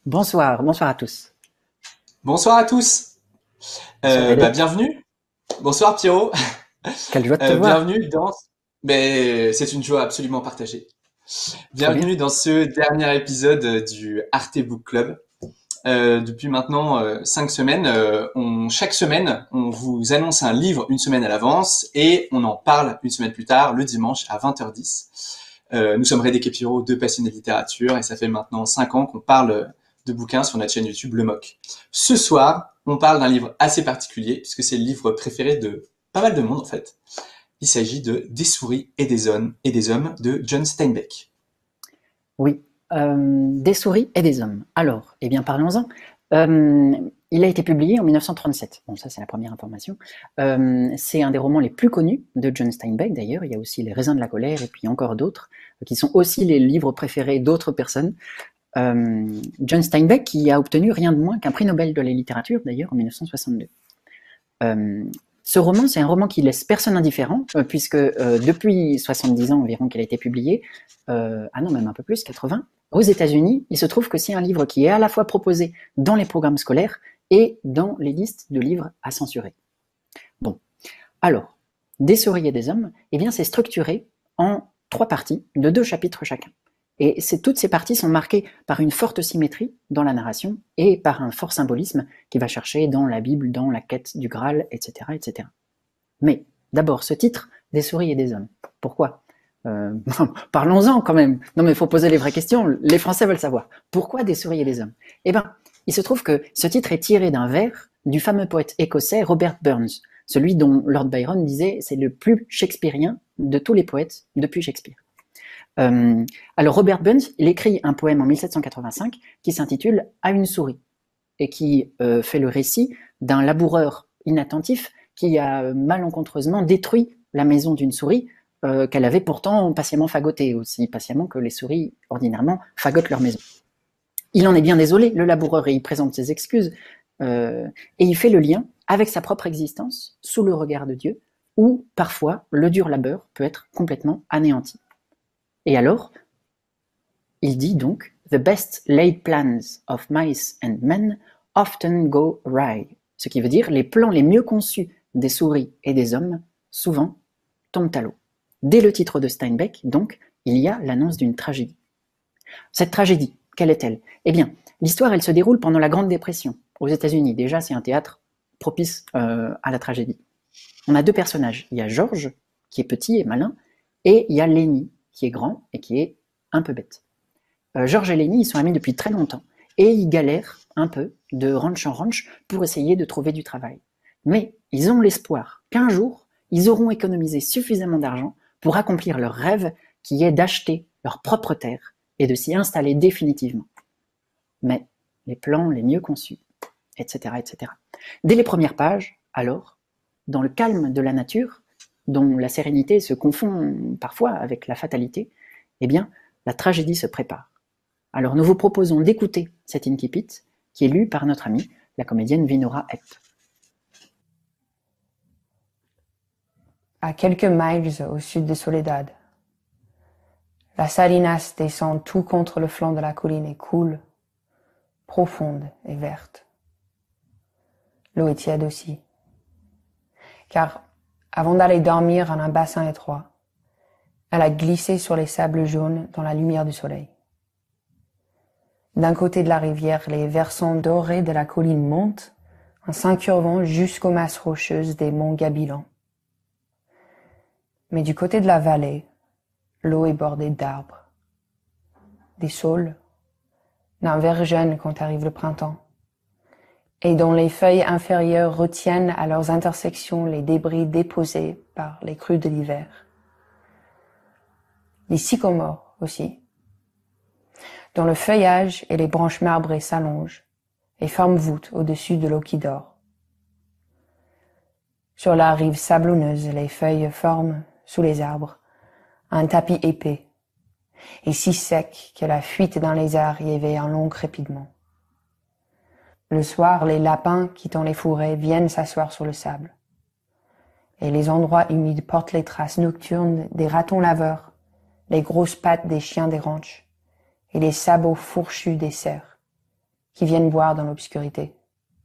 Bonsoir, bonsoir à tous. Bonsoir à tous. Bonsoir Eric, Bienvenue. Bonsoir Pierrot. quelle joie de te voir. Bienvenue dans. Mais c'est une joie absolument partagée. Trop bien. Bienvenue dans ce dernier épisode du Arte Book Club. Depuis maintenant 5 semaines, chaque semaine, on vous annonce un livre une semaine à l'avance et on en parle une semaine plus tard, le dimanche à 20h10. Nous sommes Rédek et Pierrot, deux passionnés de littérature, et ça fait maintenant 5 ans qu'on parle de bouquins sur notre chaîne YouTube Le Moc. Ce soir, on parle d'un livre assez particulier, puisque c'est le livre préféré de pas mal de monde en fait. Il s'agit de Des souris et des hommes de John Steinbeck. Oui, des souris et des hommes. Alors, eh bien parlons-en. Il a été publié en 1937. Bon, ça c'est la première information. C'est un des romans les plus connus de John Steinbeck d'ailleurs. Il y a aussi Les raisins de la colère et puis encore d'autres, qui sont aussi les livres préférés d'autres personnes. John Steinbeck qui a obtenu rien de moins qu'un prix Nobel de la littérature d'ailleurs en 1962. Ce roman, c'est un roman qui laisse personne indifférent, puisque depuis 70 ans environ qu'il a été publié, ah non, même un peu plus, 80, aux États-Unis, il se trouve que c'est un livre qui est à la fois proposé dans les programmes scolaires et dans les listes de livres à censurer. Bon, alors, Des souris et des hommes, eh bien, c'est structuré en 3 parties de 2 chapitres chacun. Et toutes ces parties sont marquées par une forte symétrie dans la narration et par un fort symbolisme qui va chercher dans la Bible, dans la quête du Graal, etc. etc. Mais d'abord, ce titre, Des souris et des hommes. Pourquoi Parlons-en quand même. Non mais il faut poser les vraies questions, les Français veulent savoir. Pourquoi Des souris et des hommes? Eh bien, il se trouve que ce titre est tiré d'un vers du fameux poète écossais Robert Burns, celui dont Lord Byron disait c'est le plus shakespearien de tous les poètes depuis Shakespeare. Alors Robert Burns, il écrit un poème en 1785 qui s'intitule À une souris et qui fait le récit d'un laboureur inattentif qui a malencontreusement détruit la maison d'une souris qu'elle avait pourtant patiemment fagotée, aussi patiemment que les souris ordinairement fagotent leur maison. Il en est bien désolé, le laboureur, et il présente ses excuses, et il fait le lien avec sa propre existence sous le regard de Dieu, où parfois le dur labeur peut être complètement anéanti. Et alors, il dit donc The best laid plans of mice and men often go awry, ce qui veut dire les plans les mieux conçus des souris et des hommes souvent tombent à l'eau. Dès le titre de Steinbeck, donc, il y a l'annonce d'une tragédie. Cette tragédie, quelle est-elle? Eh bien, l'histoire, elle se déroule pendant la Grande Dépression, aux États-Unis. Déjà, c'est un théâtre propice à la tragédie. On a 2 personnages. Il y a George, qui est petit et malin, et il y a Lenny, qui est grand et qui est un peu bête. George et Lenny, ils sont amis depuis très longtemps, et ils galèrent un peu de ranch en ranch pour essayer de trouver du travail. Mais ils ont l'espoir qu'un jour, ils auront économisé suffisamment d'argent pour accomplir leur rêve qui est d'acheter leur propre terre et de s'y installer définitivement. Mais les plans les mieux conçus, etc., etc. Dès les premières pages, alors, dans le calme de la nature, dont la sérénité se confond parfois avec la fatalité, eh bien, la tragédie se prépare. Alors nous vous proposons d'écouter cet incipit qui est lu par notre amie, la comédienne Vinora Epp. À quelques miles au sud de Soledad, la Salinas descend tout contre le flanc de la colline et coule, profonde et verte. L'eau est tiède aussi, car avant d'aller dormir en un bassin étroit, elle a glissé sur les sables jaunes dans la lumière du soleil. D'un côté de la rivière, les versants dorés de la colline montent en s'incurvant jusqu'aux masses rocheuses des monts Gabilan. Mais du côté de la vallée, l'eau est bordée d'arbres, des saules, d'un vert jeune quand arrive le printemps, et dont les feuilles inférieures retiennent à leurs intersections les débris déposés par les crues de l'hiver. Les sycomores aussi, dont le feuillage et les branches marbrées s'allongent et forment voûte au-dessus de l'eau qui dort. Sur la rive sablonneuse, les feuilles forment, sous les arbres, un tapis épais, et si sec que la fuite dans les airs y éveille un long crépitement. Le soir, les lapins quittant les fourrés viennent s'asseoir sur le sable, et les endroits humides portent les traces nocturnes des ratons laveurs, les grosses pattes des chiens des ranchs, et les sabots fourchus des cerfs, qui viennent boire dans l'obscurité.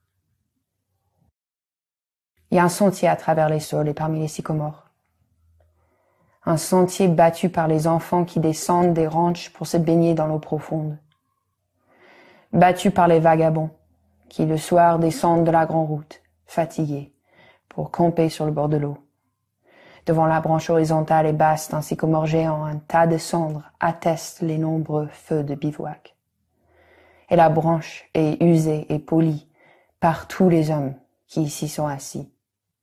Il y a un sentier à travers les saules et parmi les sycomores. Un sentier battu par les enfants qui descendent des ranchs pour se baigner dans l'eau profonde. Battu par les vagabonds qui le soir descendent de la grande route, fatigués, pour camper sur le bord de l'eau. Devant la branche horizontale et basse d'un sycomore géant, un tas de cendres atteste les nombreux feux de bivouac. Et la branche est usée et polie par tous les hommes qui ici sont assis.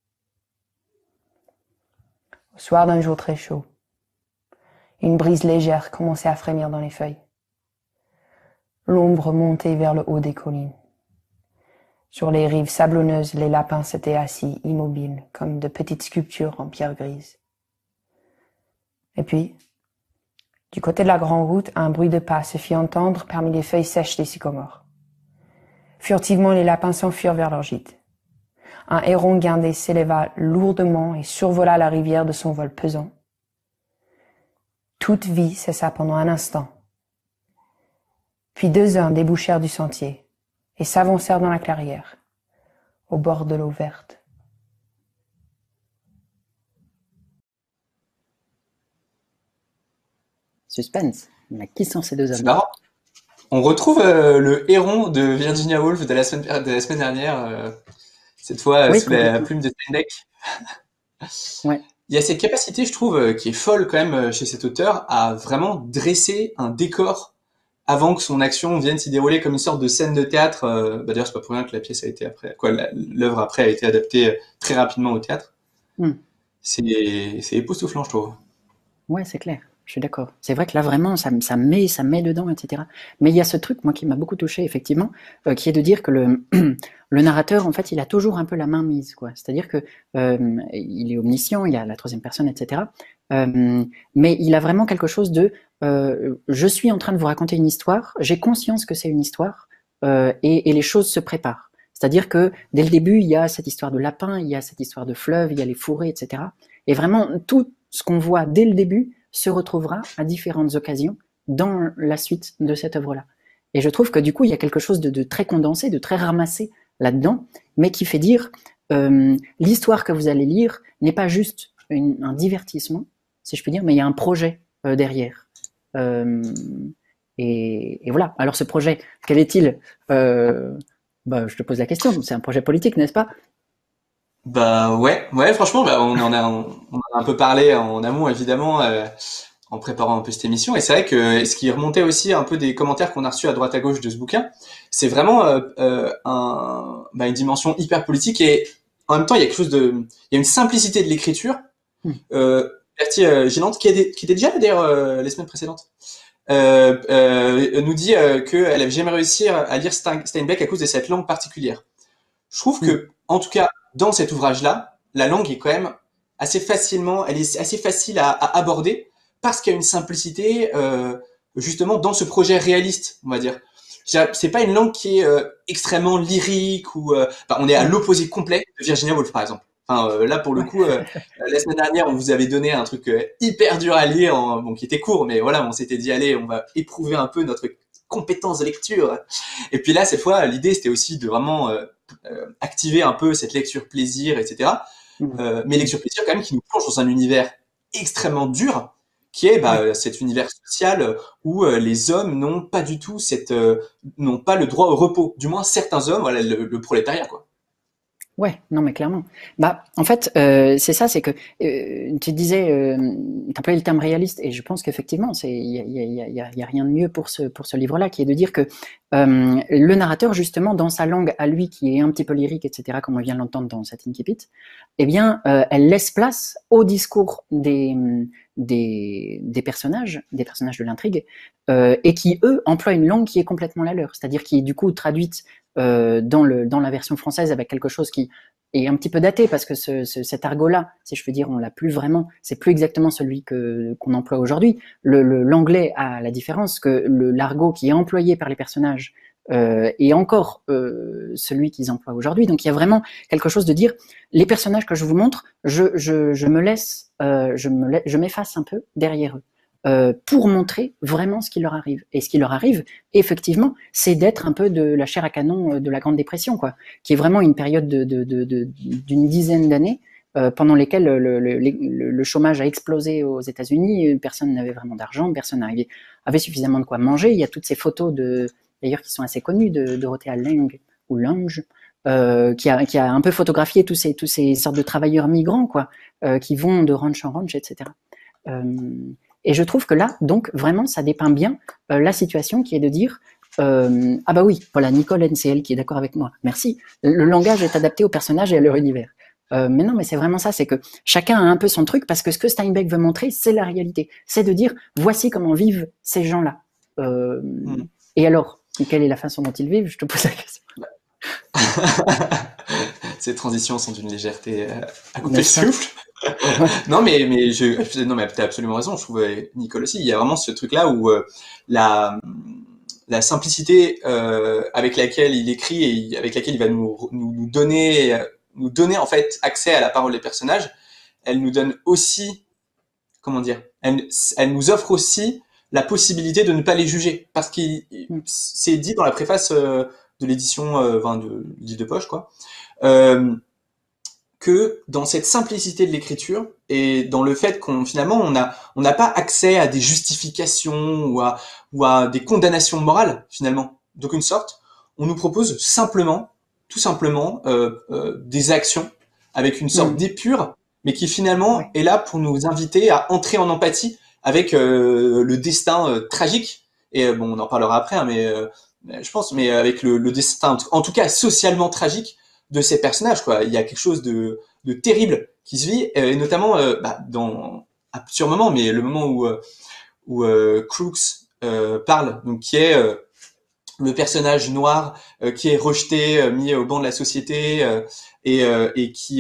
Au soir d'un jour très chaud, une brise légère commençait à frémir dans les feuilles. L'ombre montait vers le haut des collines. Sur les rives sablonneuses, les lapins s'étaient assis, immobiles, comme de petites sculptures en pierre grise. Et puis, du côté de la grande route, un bruit de pas se fit entendre parmi les feuilles sèches des sycomores. Furtivement, les lapins s'enfuirent vers leur gîte. Un héron guindé s'éleva lourdement et survola la rivière de son vol pesant. Toute vie cessa pendant un instant. Puis 2 hommes débouchèrent du sentier et s'avancèrent dans la clairière, au bord de l'eau verte. Suspense. Mais qui sont ces 2 C'est hommes? marrant. On retrouve le héron de Virginia Woolf de la semaine dernière, cette fois Oui, sous la complètement. plume de Steinbeck. Ouais. Il y a cette capacité, je trouve, qui est folle quand même chez cet auteur, à vraiment dresser un décor avant que son action vienne s'y dérouler comme une sorte de scène de théâtre. D'ailleurs, c'est pas pour rien que la pièce a été après, l'œuvre après a été adaptée très rapidement au théâtre. Hmm. C'est époustouflant, je trouve. Ouais, c'est clair. Je suis d'accord. C'est vrai que là, vraiment, ça met dedans, etc. Mais il y a ce truc, moi, qui m'a beaucoup touché, effectivement, qui est de dire que le narrateur, en fait, il a toujours un peu la main mise, quoi. C'est-à-dire que il est omniscient, il a la troisième personne, etc. Mais il a vraiment quelque chose de je suis en train de vous raconter une histoire, j'ai conscience que c'est une histoire, et les choses se préparent. C'est-à-dire que dès le début, il y a cette histoire de lapin, il y a cette histoire de fleuve, il y a les fourrés, etc. Et vraiment, tout ce qu'on voit dès le début se retrouvera à différentes occasions dans la suite de cette œuvre-là. Et je trouve que du coup, il y a quelque chose de très condensé, de très ramassé là-dedans, mais qui fait dire l'histoire que vous allez lire n'est pas juste un divertissement, si je puis dire, mais il y a un projet derrière. Et voilà. Alors ce projet, quel est-il je te pose la question. C'est un projet politique, n'est-ce pas? Bah ouais, franchement, on en a un peu parlé en amont, évidemment, en préparant un peu cette émission. Et c'est vrai que ce qui remontait aussi un peu des commentaires qu'on a reçus à droite à gauche de ce bouquin, c'est vraiment une dimension hyper politique et en même temps il y a il y a une simplicité de l'écriture, gênante qui était déjà là, d'ailleurs les semaines précédentes. Nous dit qu'elle avait jamais réussi à lire Steinbeck à cause de cette langue particulière. Je trouve que, en tout cas, dans cet ouvrage-là, la langue est quand même elle est assez facile à aborder parce qu'il y a une simplicité, justement, dans ce projet réaliste, on va dire. C'est pas une langue qui est extrêmement lyrique ou, on est à l'opposé complet de Virginia Woolf, par exemple. Là, pour le coup, la semaine dernière, on vous avait donné un truc hyper dur à lire, qui était court, mais voilà, on s'était dit, allez, on va éprouver un peu notre compétence de lecture. Et puis là, cette fois, l'idée, c'était aussi de vraiment activer un peu cette lecture plaisir, etc. Mais lecture plaisir, quand même, qui nous plonge dans un univers extrêmement dur, qui est cet univers social où les hommes n'ont pas du tout n'ont pas le droit au repos. Du moins, certains hommes, voilà, le prolétariat, quoi. Ouais, non mais clairement. En fait, c'est ça, c'est que tu disais, t'employais le terme réaliste, et je pense qu'effectivement, il y a rien de mieux pour ce livre-là, qui est de dire que le narrateur, justement, dans sa langue à lui, qui est un petit peu lyrique, etc., comme on vient de l'entendre dans cet incipit, eh bien, elle laisse place au discours des personnages de l'intrigue, et qui eux emploient une langue qui est complètement la leur, c'est-à-dire qui est du coup traduite dans la version française avec quelque chose qui est un petit peu daté, parce que cet argot-là, si je veux dire, on l'a plus vraiment, c'est plus exactement celui qu'on emploie aujourd'hui. L'anglais a la différence que l'argot qui est employé par les personnages est encore celui qu'ils emploient aujourd'hui. Donc il y a vraiment quelque chose de dire, les personnages que je vous montre, je m'efface un peu derrière eux. pour montrer vraiment ce qui leur arrive. Et ce qui leur arrive, effectivement, c'est d'être un peu de la chair à canon de la Grande Dépression, quoi, qui est vraiment une période d'une dizaine d'années pendant lesquelles le chômage a explosé aux États-Unis. Personne n'avait vraiment d'argent, personne avait suffisamment de quoi manger. Il y a toutes ces photos d'ailleurs qui sont assez connues de Dorothea Lange ou Lange, qui a un peu photographié tous ces sortes de travailleurs migrants, quoi, qui vont de ranch en ranch, etc. Et je trouve que là, donc, vraiment, ça dépeint bien la situation qui est de dire ah bah oui, voilà, Nicole NCL qui est d'accord avec moi, merci. Le langage est adapté aux personnages et à leur univers. Mais non, mais c'est vraiment ça, c'est que chacun a un peu son truc, parce que ce que Steinbeck veut montrer, c'est la réalité. C'est de dire, voici comment vivent ces gens-là. Et alors, quelle est la façon dont ils vivent? Je te pose la question. Ces transitions sont d'une légèreté à couper le souffle. Non, mais t'as absolument raison. Je trouve, Nicole aussi, il y a vraiment ce truc-là où la simplicité avec laquelle il écrit et avec laquelle il va nous donner en fait accès à la parole des personnages, elle nous donne aussi, comment dire, elle nous offre aussi la possibilité de ne pas les juger, parce qu'il c'est dit dans la préface de l'édition, de livre de poche, quoi, que dans cette simplicité de l'écriture et dans le fait qu'on finalement on n'a pas accès à des justifications ou à des condamnations morales finalement d'aucune sorte, on nous propose tout simplement des actions avec une sorte d'épure, mais qui finalement est là pour nous inviter à entrer en empathie avec le destin tragique, et bon, on en parlera après, hein, mais je pense, mais avec le destin, en tout cas socialement tragique de ces personnages, quoi. Il y a quelque chose de terrible qui se vit, et notamment à plusieurs moments, mais le moment où Crooks parle, donc qui est le personnage noir qui est rejeté, mis au banc de la société, et qui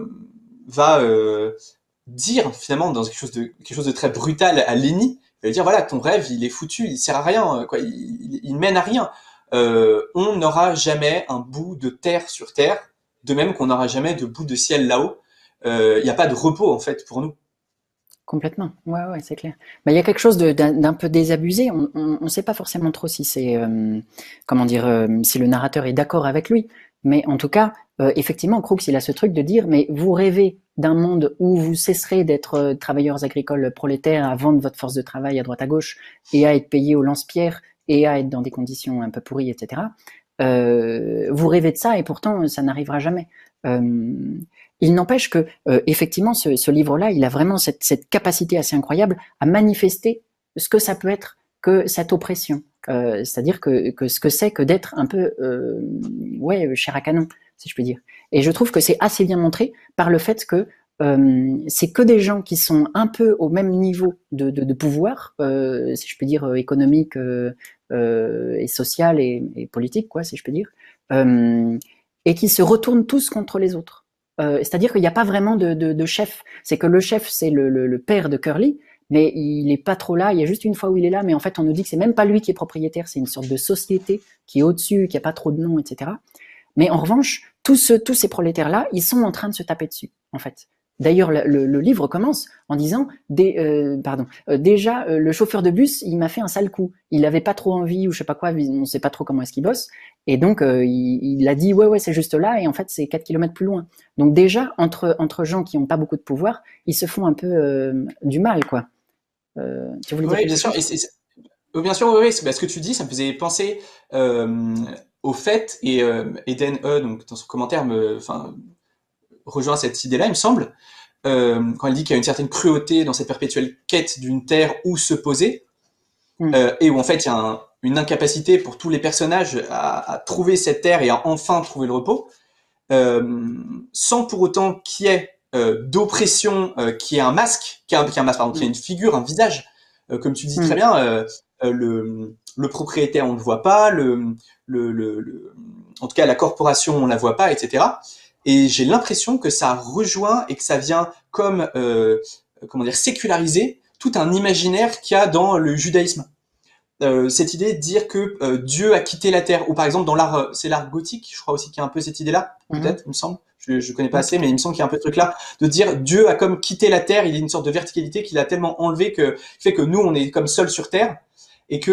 va dire finalement dans quelque chose de très brutal à Lenny, il va dire voilà, ton rêve il est foutu, il sert à rien, quoi, il mène à rien. On n'aura jamais un bout de terre sur terre, de même qu'on n'aura jamais de bout de ciel là-haut. Il n'y a pas de repos en fait pour nous. Complètement, ouais, c'est clair. Mais il y a quelque chose d'un peu désabusé. On ne sait pas forcément trop si c'est si le narrateur est d'accord avec lui. Mais en tout cas, effectivement, Crooks, il a ce truc de dire, mais vous rêvez d'un monde où vous cesserez d'être travailleurs agricoles prolétaires, à vendre votre force de travail à droite à gauche et à être payés au lance-pierre et à être dans des conditions un peu pourries, etc. Vous rêvez de ça et pourtant ça n'arrivera jamais. Il n'empêche que effectivement ce livre-là, il a vraiment cette capacité assez incroyable à manifester ce que ça peut être que cette oppression, c'est-à-dire que ce que c'est que d'être un peu chair à canon, si je puis dire. Et je trouve que c'est assez bien montré par le fait que c'est que des gens qui sont un peu au même niveau de pouvoir, si je peux dire économique et social et politique, quoi, si je peux dire, et qui se retournent tous contre les autres. C'est-à-dire qu'il n'y a pas vraiment de chef. C'est que le chef, c'est le père de Curly, mais il est pas trop là. Il y a juste une fois où il est là, mais en fait, on nous dit que c'est même pas lui qui est propriétaire. C'est une sorte de société qui est au-dessus, qui a pas trop de nom, etc. Mais en revanche, tous ces prolétaires-là, ils sont en train de se taper dessus, en fait. D'ailleurs, le livre commence en disant déjà, le chauffeur de bus, il m'a fait un sale coup. Il avait pas trop envie ou je sais pas quoi, on sait pas trop comment est-ce qu'il bosse. Et donc, il a dit, ouais, c'est juste là, et en fait, c'est 4 kilomètres plus loin. Donc déjà, entre gens qui ont pas beaucoup de pouvoir, ils se font un peu du mal, quoi. Tu voulais dire Oui, bien sûr. Bien sûr, oui, ce que tu dis, ça me faisait penser au fait, et Eden donc dans son commentaire, rejoint cette idée-là, il me semble, quand elle dit qu'il y a une certaine cruauté dans cette perpétuelle quête d'une terre où se poser, et où en fait il y a une incapacité pour tous les personnages à trouver cette terre et à enfin trouver le repos, sans pour autant qu'il y ait d'oppression, qui est un masque, qui est une figure, un visage, comme tu dis très bien, le propriétaire on ne le voit pas, en tout cas la corporation on la voit pas, etc. Et j'ai l'impression que ça rejoint et que ça vient comme séculariser tout un imaginaire qu'il y a dans le judaïsme. Cette idée de dire que Dieu a quitté la terre, ou par exemple dans l'art, c'est l'art gothique, je crois aussi qu'il y a un peu cette idée-là, peut-être, il me semble. je connais pas assez, mais il me semble qu'il y a un peu ce truc-là de dire Dieu a comme quitté la terre, il y a une sorte de verticalité qu'il a tellement enlevé que fait que nous on est comme seuls sur terre et que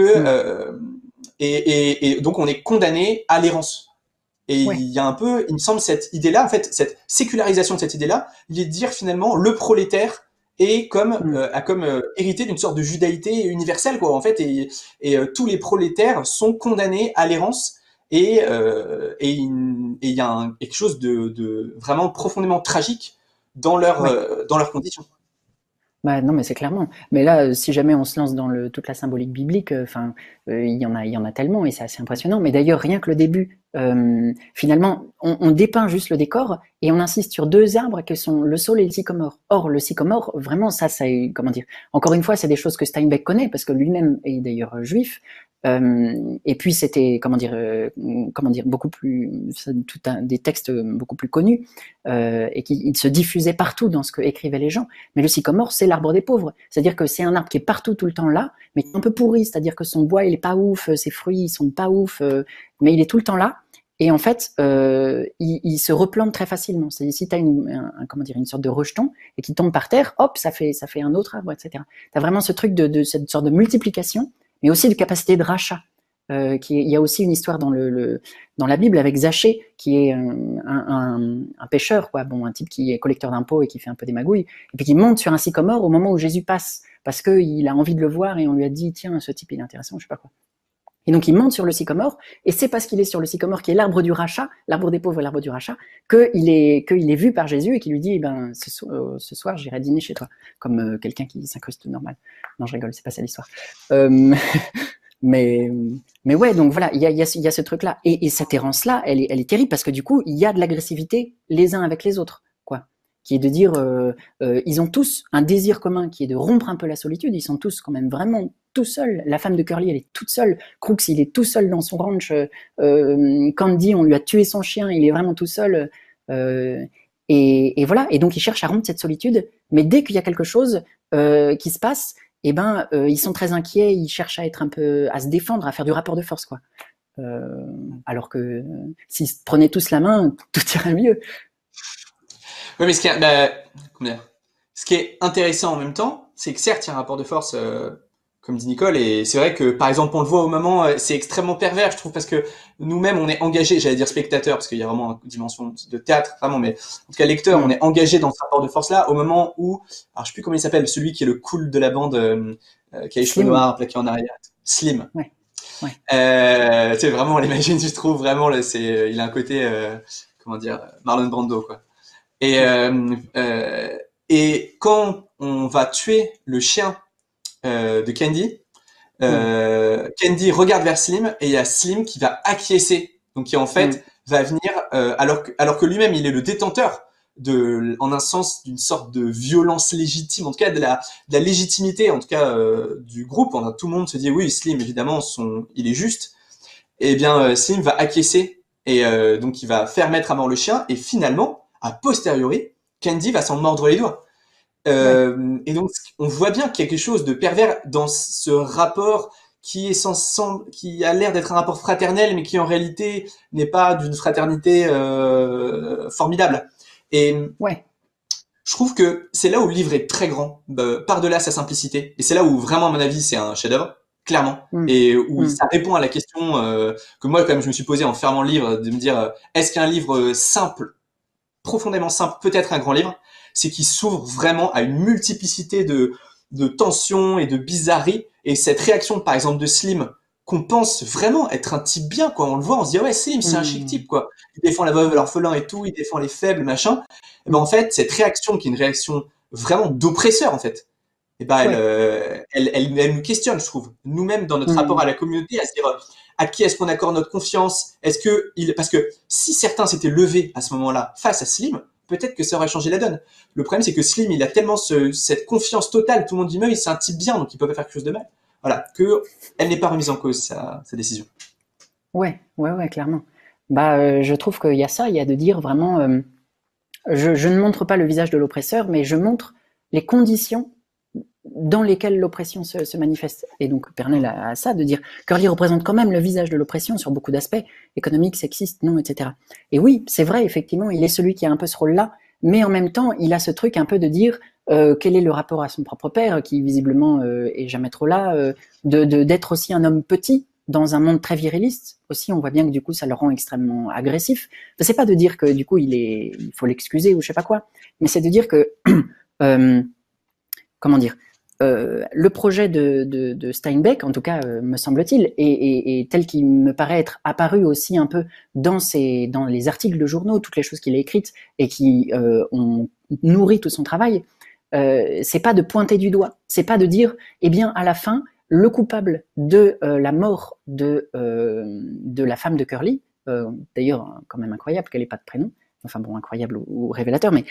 et donc on est condamné à l'errance. Et il y a un peu, il me semble, cette idée-là, en fait, cette sécularisation de cette idée-là, il est de dire finalement le prolétaire est comme a comme hérité d'une sorte de judaïté universelle, quoi, en fait, et tous les prolétaires sont condamnés à l'errance. Et il y a quelque chose de vraiment profondément tragique dans leurs conditions. Bah, non, mais c'est clairement. Mais là, si jamais on se lance dans toute la symbolique biblique, enfin, il y en a tellement et c'est assez impressionnant. Mais d'ailleurs, rien que le début, finalement, on dépeint juste le décor et on insiste sur deux arbres que sont le saule et le sycomore. Or, le sycomore, vraiment, ça, comment dire. Encore une fois, c'est des choses que Steinbeck connaît parce que lui-même est d'ailleurs juif. Et puis c'était comment dire beaucoup plus des textes beaucoup plus connus et qui se diffusaient partout dans ce que écrivaient les gens. Mais le sycomore, c'est l'arbre des pauvres, c'est-à-dire que c'est un arbre qui est partout tout le temps là, mais qui est un peu pourri, c'est-à-dire que son bois il est pas ouf, ses fruits ils sont pas ouf, mais il est tout le temps là. Et en fait, il se replante très facilement. C'est si t'as une sorte de rejeton et qui tombe par terre, hop, ça fait un autre arbre, etc. T'as vraiment ce truc de cette sorte de multiplication, mais aussi de capacité de rachat. Il y a aussi une histoire dans la Bible avec Zachée, qui est un pêcheur, quoi, bon, un type qui est collecteur d'impôts et qui fait un peu des magouilles, et puis qui monte sur un sycomore au moment où Jésus passe, parce qu'il a envie de le voir et on lui a dit tiens, ce type il est intéressant, je sais pas quoi. Et donc il monte sur le sycomore, et c'est parce qu'il est sur le sycomore, qui est l'arbre du rachat, l'arbre des pauvres et l'arbre du rachat, qu'il est vu par Jésus et qui lui dit eh ben, ce soir j'irai dîner chez toi, comme quelqu'un qui s'incruste normal. Non, je rigole, c'est pas ça l'histoire. Mais ouais, donc voilà, il y a ce truc-là. Et cette errance-là, elle est terrible parce que du coup, il y a de l'agressivité les uns avec les autres, quoi. Qui est de dire, ils ont tous un désir commun qui est de rompre un peu la solitude. Ils sont tous quand même vraiment tout seuls. La femme de Curly, elle est toute seule. Crooks, il est tout seul dans son ranch. Candy, on lui a tué son chien, il est vraiment tout seul. Et voilà. Et donc, ils cherchent à rompre cette solitude. Mais dès qu'il y a quelque chose qui se passe, eh ben, ils sont très inquiets, ils cherchent à se défendre, à faire du rapport de force, quoi. Alors que s'ils se prenaient tous la main, tout irait mieux. Oui, mais ce qui est intéressant en même temps, c'est que certes, il y a un rapport de force, comme dit Nicole, et c'est vrai que, par exemple, on le voit au moment, c'est extrêmement pervers, je trouve, parce que nous-mêmes, on est engagés, j'allais dire spectateurs, parce qu'il y a vraiment une dimension de théâtre, vraiment, mais en tout cas, lecteur, on est engagé dans ce rapport de force-là, au moment où, alors je sais plus comment il s'appelle, celui qui est le cool de la bande, qui a les cheveux noirs, plaqués en arrière, Slim. Ouais. C'est vraiment, on l'imagine, je trouve, vraiment, là, il a un côté, comment dire, Marlon Brando, quoi. Et quand on va tuer le chien de Candy, Candy regarde vers Slim et il y a Slim qui va acquiescer, donc qui en fait va venir alors que lui-même il est le détenteur en un sens d'une sorte de violence légitime, en tout cas de la légitimité, en tout cas du groupe. Tout le monde se dit oui, Slim évidemment il est juste. Et bien Slim va acquiescer et donc il va faire mettre à mort le chien et finalement a posteriori, Candy va s'en mordre les doigts. Et donc, on voit bien qu'il y a quelque chose de pervers dans ce rapport qui a l'air d'être un rapport fraternel, mais qui en réalité n'est pas d'une fraternité formidable. Et je trouve que c'est là où le livre est très grand, par-delà sa simplicité. Et c'est là où vraiment, à mon avis, c'est un chef-d'œuvre, clairement. Et où ça répond à la question que moi, quand même, je me suis posée en fermant le livre, de me dire, est-ce qu'un livre simple, profondément simple, peut être un grand livre? C'est qu'il s'ouvre vraiment à une multiplicité de tensions et de bizarreries. Et cette réaction, par exemple, de Slim, qu'on pense vraiment être un type bien, quoi. On le voit, on se dit, ouais, Slim, c'est un chic type, quoi. Il défend la veuve, l'orphelin et tout, il défend les faibles, machin. Et ben, en fait, cette réaction, qui est une réaction vraiment d'oppresseur, en fait, et ben, elle nous questionne, je trouve. Nous-mêmes, dans notre rapport à la communauté, à se dire, à qui est-ce qu'on accorde notre confiance? Parce que si certains s'étaient levés à ce moment-là face à Slim, peut-être que ça aurait changé la donne. Le problème, c'est que Slim, il a tellement cette confiance totale. Tout le monde dit, mais c'est un type bien, donc il peut pas faire quelque chose de mal. Voilà, elle n'est pas remise en cause, sa décision. Ouais, clairement. Je trouve qu'il y a ça, il y a de dire vraiment, je ne montre pas le visage de l'oppresseur, mais je montre les conditions dans lesquels l'oppression se manifeste. Et donc Pernel a ça, de dire Curly représente quand même le visage de l'oppression sur beaucoup d'aspects, économiques, sexistes, non, etc. Et oui, c'est vrai, effectivement, il est celui qui a un peu ce rôle-là, mais en même temps, il a ce truc un peu de dire quel est le rapport à son propre père, qui visiblement est jamais trop là, d'être aussi un homme petit dans un monde très viriliste. Aussi, on voit bien que du coup, ça le rend extrêmement agressif. Enfin, c'est pas de dire que du coup, il faut l'excuser ou je sais pas quoi, mais c'est de dire que comment dire, le projet de Steinbeck, en tout cas, me semble-t-il, et tel qu'il me paraît être apparu aussi un peu dans les articles de journaux, toutes les choses qu'il a écrites et qui ont nourri tout son travail, c'est pas de pointer du doigt, c'est pas de dire, eh bien, à la fin, le coupable de la mort de la femme de Curly, d'ailleurs, quand même incroyable qu'elle ait pas de prénom, enfin bon, incroyable ou révélateur, mais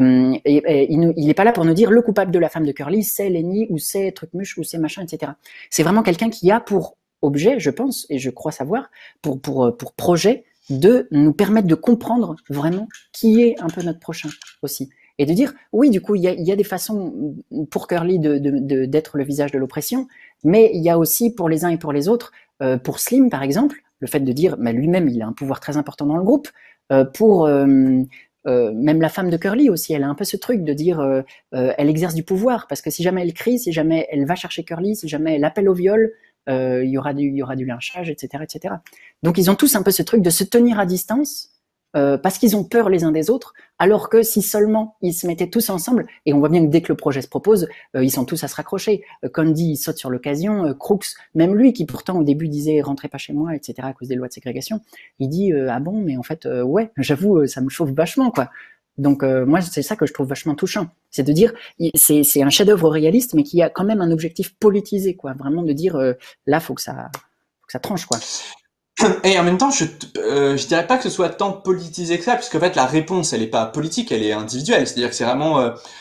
il n'est pas là pour nous dire le coupable de la femme de Curly, c'est Lenny, ou c'est Trucmuche, ou c'est machin, etc. C'est vraiment quelqu'un qui a pour objet, je pense, et je crois savoir, pour projet, de nous permettre de comprendre vraiment qui est un peu notre prochain aussi. Et de dire, oui, du coup, il y a des façons pour Curly d'être le visage de l'oppression, mais il y a aussi pour les uns et pour les autres, pour Slim, par exemple, le fait de dire, bah, lui-même, il a un pouvoir très important dans le groupe, pour même la femme de Curly aussi, elle a un peu ce truc de dire elle exerce du pouvoir, parce que si jamais elle crie, si jamais elle va chercher Curly, si jamais elle appelle au viol, il y aura du lynchage, etc., etc. Donc ils ont tous un peu ce truc de se tenir à distance, parce qu'ils ont peur les uns des autres, alors que si seulement ils se mettaient tous ensemble, et on voit bien que dès que le projet se propose, ils sont tous à se raccrocher. Condi, il saute sur l'occasion, Crooks, même lui qui pourtant au début disait rentrez pas chez moi, etc. à cause des lois de ségrégation, il dit ah bon, mais en fait ouais, j'avoue, ça me chauffe vachement quoi. Donc moi c'est ça que je trouve vachement touchant, c'est de dire c'est un chef-d'œuvre réaliste, mais qui a quand même un objectif politisé quoi, vraiment de dire là faut que ça tranche quoi. Et en même temps, je dirais pas que ce soit tant politisé que ça, puisqu'en fait la réponse, elle est pas politique, elle est individuelle. C'est-à-dire que c'est vraiment,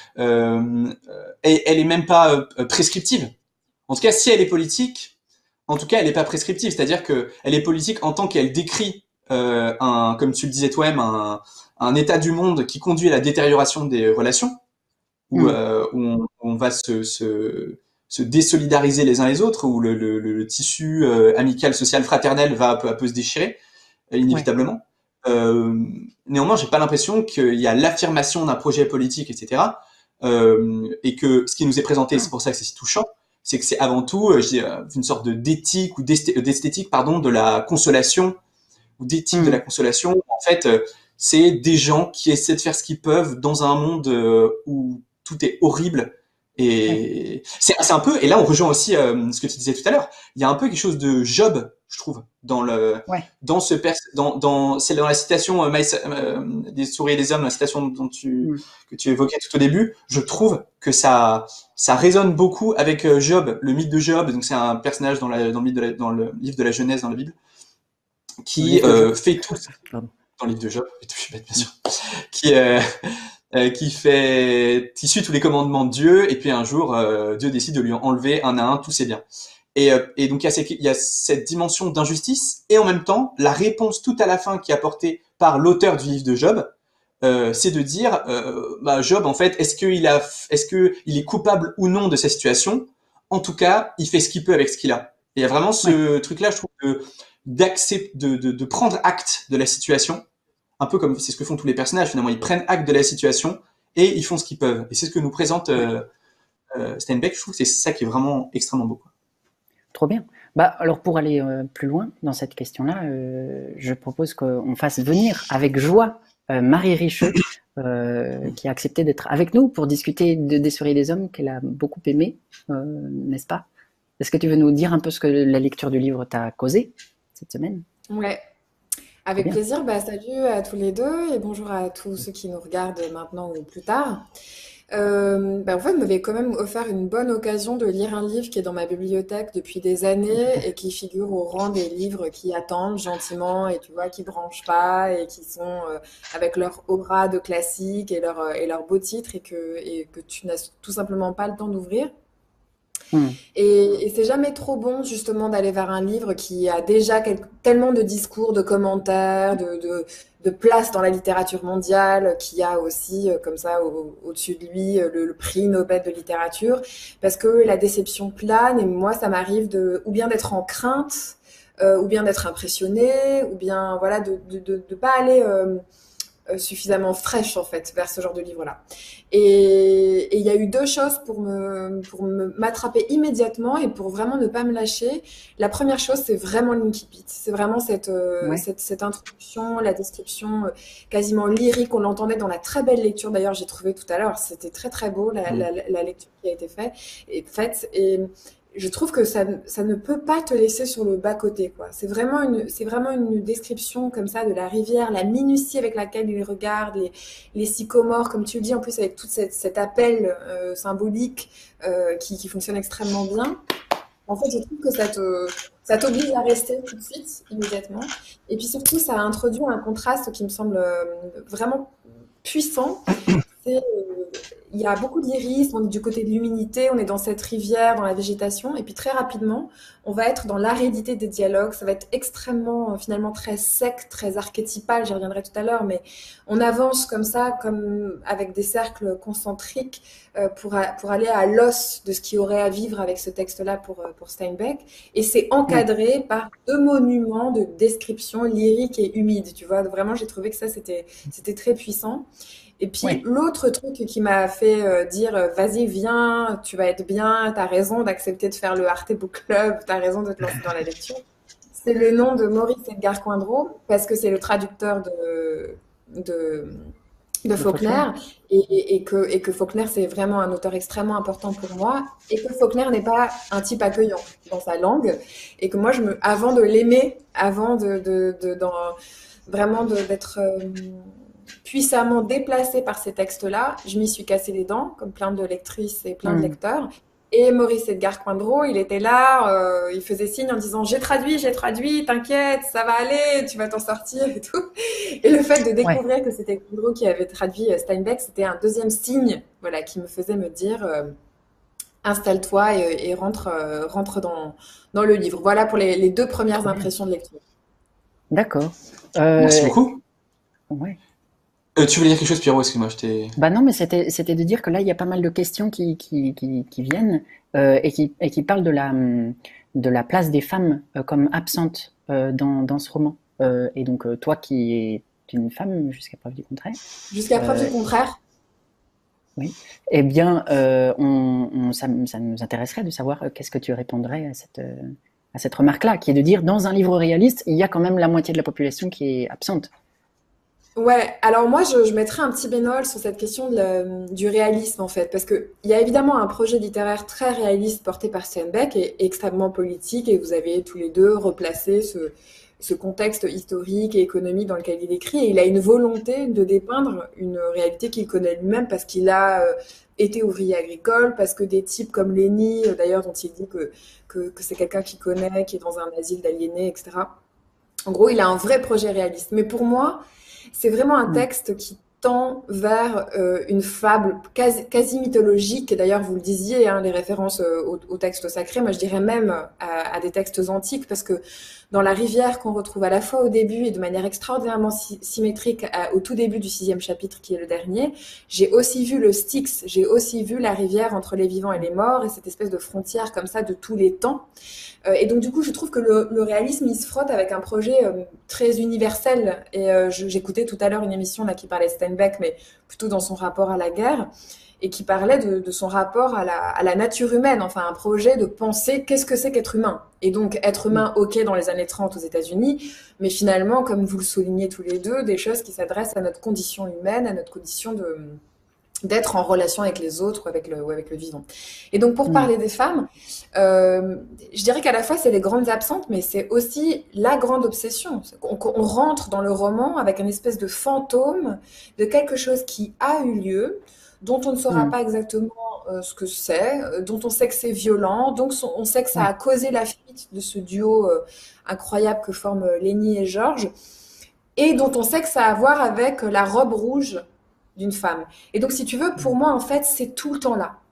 elle est même pas prescriptive. En tout cas, si elle est politique, en tout cas, elle est pas prescriptive. C'est-à-dire que elle est politique en tant qu'elle décrit comme tu le disais toi-même, un état du monde qui conduit à la détérioration des relations, où on va se désolidariser les uns les autres, où le tissu amical, social, fraternel va peu à peu se déchirer, inévitablement. Néanmoins, j'ai pas l'impression qu'il y a l'affirmation d'un projet politique, etc. Et que ce qui nous est présenté, c'est pour ça que c'est si touchant, c'est que c'est avant tout une sorte d'éthique ou d'esthétique, pardon, de la consolation, ou d'éthique de la consolation. En fait, c'est des gens qui essaient de faire ce qu'ils peuvent dans un monde où tout est horrible. Et c'est un peu, et là on rejoint aussi ce que tu disais tout à l'heure, il y a un peu quelque chose de Job, je trouve, dans c'est dans la citation des souris et des hommes, la citation que tu évoquais tout au début, je trouve que ça résonne beaucoup avec Job, le mythe de Job. Donc c'est un personnage dans le livre de la Genèse, dans la Bible, qui fait tout dans le livre de Job, je suis bête bien sûr, qui suit tous les commandements de Dieu, et puis un jour Dieu décide de lui enlever un à un tous ses biens. Et donc il y a cette dimension d'injustice, et en même temps la réponse tout à la fin qui est apportée par l'auteur du livre de Job, c'est de dire Job, en fait, est-ce qu'il est coupable ou non de sa situation? En tout cas, il fait ce qu'il peut avec ce qu'il a. Et il y a vraiment ce truc-là, je trouve, de prendre acte de la situation, un peu comme c'est ce que font tous les personnages finalement. Ils prennent acte de la situation et ils font ce qu'ils peuvent. Et c'est ce que nous présente Steinbeck. Je trouve que c'est ça qui est vraiment extrêmement beau. Trop bien. Bah, alors pour aller plus loin dans cette question-là, je propose qu'on fasse venir avec joie Marie Richeux, qui a accepté d'être avec nous pour discuter des souris et des hommes qu'elle a beaucoup aimé, n'est-ce pas? Est-ce que tu veux nous dire un peu ce que la lecture du livre t'a causé cette semaine? Ouais, avec plaisir. Bah, salut à tous les deux et bonjour à tous ceux qui nous regardent maintenant ou plus tard. En fait, m'avait quand même offert une bonne occasion de lire un livre qui est dans ma bibliothèque depuis des années et qui figure au rang des livres qui attendent gentiment et tu vois, qui branchent pas et qui sont avec leur aura de classique et leur beau titre et que tu n'as tout simplement pas le temps d'ouvrir. Hmm. Et c'est jamais trop bon, justement, d'aller vers un livre qui a déjà tellement de discours, de commentaires, de place dans la littérature mondiale, qui a aussi, comme ça, au-dessus de lui, le prix Nobel de littérature, parce que la déception plane, et moi, ça m'arrive ou bien d'être en crainte, ou bien d'être impressionnée, ou bien, voilà, de pas aller suffisamment fraîche en fait vers ce genre de livre-là. Et il y a eu deux choses pour me m'attraper immédiatement et pour vraiment ne pas me lâcher. La première chose, c'est vraiment l'incipit. C'est vraiment Ouais. cette introduction, la description quasiment lyrique. On l'entendait dans la très belle lecture d'ailleurs, j'ai trouvé tout à l'heure. C'était très très beau la lecture qui a été faite. Et je trouve que ça ne peut pas te laisser sur le bas-côté, quoi. C'est vraiment une description comme ça de la rivière, la minutie avec laquelle il regarde, les sycomores, comme tu le dis, en plus avec tout cet appel symbolique qui fonctionne extrêmement bien. En fait, je trouve que ça t'oblige à rester tout de suite, immédiatement. Et puis surtout, ça introduit un contraste qui me semble vraiment puissant. Il y a beaucoup d'iris, on est du côté de l'humidité, on est dans cette rivière, dans la végétation, et puis très rapidement, on va être dans l'aridité des dialogues, ça va être extrêmement, finalement, très sec, très archétypal, j'y reviendrai tout à l'heure, mais on avance comme ça, comme avec des cercles concentriques, pour aller à l'os de ce qu'il y aurait à vivre avec ce texte-là pour Steinbeck, et c'est Ouais. encadré par deux monuments de description lyrique et humide, tu vois, vraiment, j'ai trouvé que ça, c'était très puissant. Et puis Ouais. l'autre truc qui m'a fait dire vas-y viens, tu vas être bien, t'as raison d'accepter de faire le Arte Book Club, t'as raison de te lancer dans la lecture. C'est le nom de Maurice Edgar Coindreau parce que c'est le traducteur de, de De Faulkner. Faulkner et que Faulkner c'est vraiment un auteur extrêmement important pour moi et que Faulkner n'est pas un type accueillant dans sa langue et que moi avant de l'aimer, avant vraiment d'être puissamment déplacée par ces textes-là, je m'y suis cassé les dents, comme plein de lectrices et plein de Hmm. lecteurs. Et Maurice Edgar Coindreau, il était là, il faisait signe en disant j'ai traduit, t'inquiète, ça va aller, tu vas t'en sortir et tout. Et le fait de Ouais. découvrir que c'était Coindreau qui avait traduit Steinbeck, c'était un deuxième signe, voilà, qui me faisait me dire installe-toi et rentre dans le livre. Voilà pour les deux premières Trop bien. impressions de lecture. D'accord. Merci Euh, beaucoup. ouais. Tu voulais dire quelque chose, Pierrot? Excuse-moi, je t'ai... Bah non, mais c'était de dire que là, il y a pas mal de questions qui viennent et qui parlent de la place des femmes comme absentes dans ce roman. Et donc, toi qui es une femme jusqu'à preuve du contraire, Jusqu'à preuve euh, du contraire. oui, eh bien, ça nous intéresserait de savoir qu'est-ce que tu répondrais à cette remarque-là, qui est de dire, dans un livre réaliste, il y a quand même la moitié de la population qui est absente. Ouais, alors moi je mettrais un petit bémol sur cette question du réalisme en fait, parce que il y a évidemment un projet littéraire très réaliste porté par Steinbeck et extrêmement politique, et vous avez tous les deux replacé ce contexte historique et économique dans lequel il écrit, et il a une volonté de dépeindre une réalité qu'il connaît lui-même parce qu'il a été ouvrier agricole, parce que des types comme Léni, d'ailleurs dont il dit que c'est quelqu'un qu'il connaît, qui est dans un asile d'aliénés, etc. En gros, il a un vrai projet réaliste. Mais pour moi, c'est vraiment un Mm. texte qui tend vers une fable quasi mythologique. Et d'ailleurs, vous le disiez, hein, les références aux textes sacrés, moi je dirais même à des textes antiques, parce que dans la rivière qu'on retrouve à la fois au début et de manière extraordinairement symétrique au tout début du 6e chapitre, qui est le dernier, j'ai aussi vu le Styx, j'ai aussi vu la rivière entre les vivants et les morts, et cette espèce de frontière comme ça de tous les temps. Et donc du coup, je trouve que le réalisme, il se frotte avec un projet très universel. Et j'écoutais tout à l'heure une émission là qui parlait de Steinbeck, mais plutôt dans son rapport à la guerre, et qui parlait de son rapport à la nature humaine, enfin un projet de penser qu'est-ce que c'est qu'être humain. Et donc être Mm. humain, ok, dans les années 30 aux États-Unis, mais finalement, comme vous le soulignez tous les deux, des choses qui s'adressent à notre condition humaine, à notre condition d'être en relation avec les autres ou avec le vivant. Et donc pour Mm. parler des femmes, je dirais qu'à la fois c'est les grandes absentes, mais c'est aussi la grande obsession. On rentre dans le roman avec une espèce de fantôme de quelque chose qui a eu lieu, dont on ne saura Mm. pas exactement ce que c'est, dont on sait que c'est violent, donc on sait que ça Ouais. a causé la fuite de ce duo incroyable que forment Lénie et Georges, et dont on sait que ça a à voir avec la robe rouge d'une femme. Et donc, si tu veux, pour Mm. moi, en fait, c'est tout le temps là.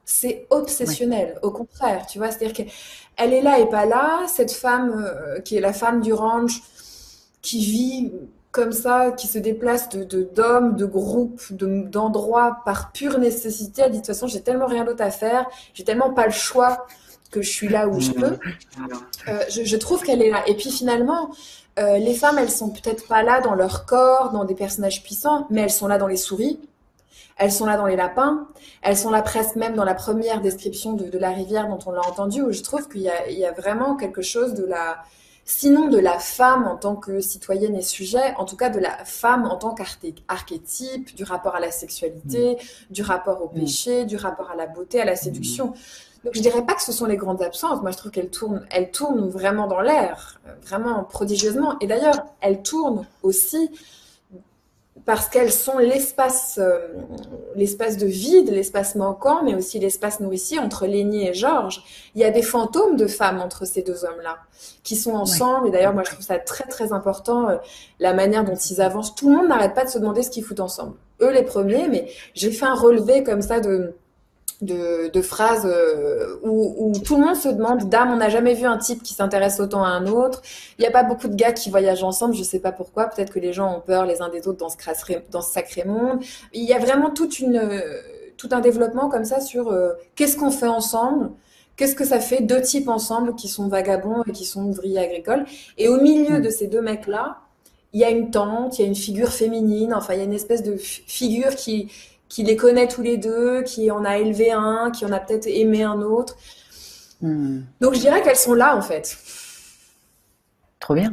c'est Oui, obsessionnel. Au contraire, tu vois, c'est-à-dire qu'elle est là et pas là. Cette femme qui est la femme du ranch, qui vit comme ça, qui se déplace d'hommes, de groupes, d'endroits par pure nécessité. Elle dit de toute façon, j'ai tellement rien d'autre à faire, j'ai tellement pas le choix que je suis là où je peux. Je trouve qu'elle est là. Et puis finalement, les femmes, elles sont peut-être pas là dans leur corps, dans des personnages puissants, mais elles sont là dans les souris, elles sont là dans les lapins, elles sont là presque même dans la première description de la rivière dont on l'a entendu, où je trouve qu'il y a vraiment quelque chose de la, sinon de la femme en tant que citoyenne et sujet, en tout cas de la femme en tant qu'archétype, du rapport à la mm, sexualité, du rapport au mm, péché, du rapport à la beauté, à la séduction. Donc je dirais pas que ce sont les grandes absences. Moi je trouve elles tournent vraiment dans l'air, vraiment prodigieusement. Et d'ailleurs, elles tournent aussi parce qu'elles sont l'espace de vide, l'espace manquant, mais aussi l'espace nourricier entre Lénie et Georges. Il y a des fantômes de femmes entre ces deux hommes-là, qui sont oui. ensemble. Et d'ailleurs, moi, je trouve ça très, très important, la manière dont ils avancent. Tout le monde n'arrête pas de se demander ce qu'ils foutent ensemble. Eux, les premiers, mais j'ai fait un relevé comme ça de phrases où tout le monde se demande, dame, on n'a jamais vu un type qui s'intéresse autant à un autre. Il n'y a pas beaucoup de gars qui voyagent ensemble, je sais pas pourquoi. Peut-être que les gens ont peur les uns des autres dans ce sacré monde. Il y a vraiment tout un développement comme ça sur qu'est-ce qu'on fait ensemble. Qu'est-ce que ça fait deux types ensemble qui sont vagabonds et qui sont ouvriers agricoles. Et au milieu de Mm, ces deux mecs-là, il y a une tante, il y a une figure féminine, enfin il y a une espèce de figure qui les connaît tous les deux, qui en a élevé un, qui en a peut-être aimé un autre. mm. Donc je dirais qu'elles sont là en fait. Trop bien.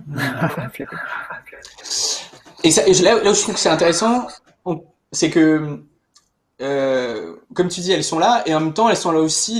Là où je trouve que c'est intéressant, c'est que comme tu dis, elles sont là et en même temps elles sont là aussi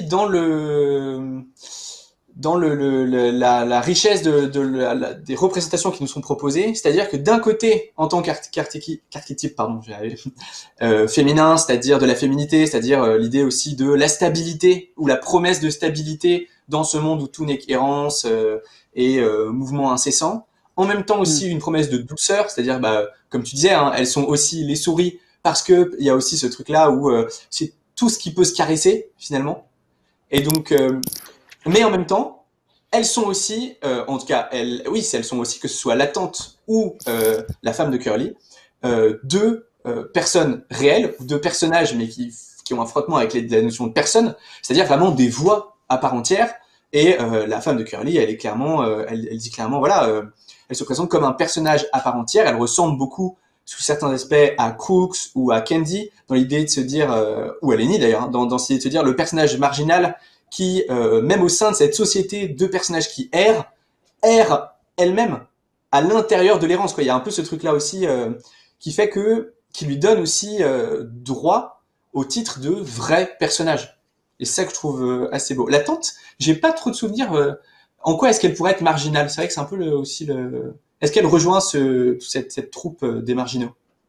dans la richesse des représentations qui nous sont proposées. C'est-à-dire que d'un côté, en tant qu'archétype, pardon, féminin, c'est-à-dire de la féminité, c'est-à-dire l'idée aussi de la stabilité ou la promesse de stabilité dans ce monde où tout n'est qu'errance et mouvement incessant. En même temps Mm, aussi une promesse de douceur, c'est-à-dire, comme tu disais, hein, elles sont aussi les souris parce que il y a aussi ce truc-là où c'est tout ce qui peut se caresser finalement. Et donc, mais en même temps, elles sont aussi, en tout cas, oui, elles sont aussi, que ce soit la tante ou la femme de Curly, deux personnes réelles, deux personnages, mais qui ont un frottement avec la notion de personne, c'est-à-dire vraiment des voix à part entière. Et la femme de Curly, elle est clairement, elle dit clairement, voilà, elle se présente comme un personnage à part entière. Elle ressemble beaucoup, sous certains aspects, à Crooks ou à Candy, dans l'idée de se dire, ou à Lenny d'ailleurs, hein, dans l'idée de se dire le personnage marginal qui, même au sein de cette société de personnages qui errent elle-même à l'intérieur de l'errance. Quoi. Il y a un peu ce truc-là aussi qui fait qui lui donne aussi droit au titre de vrai personnage. Et c'est ça que je trouve assez beau. La tante, j'ai pas trop de souvenirs. En quoi est-ce qu'elle pourrait être marginale? C'est vrai que c'est un peu aussi le. Est-ce qu'elle rejoint cette troupe des marginaux?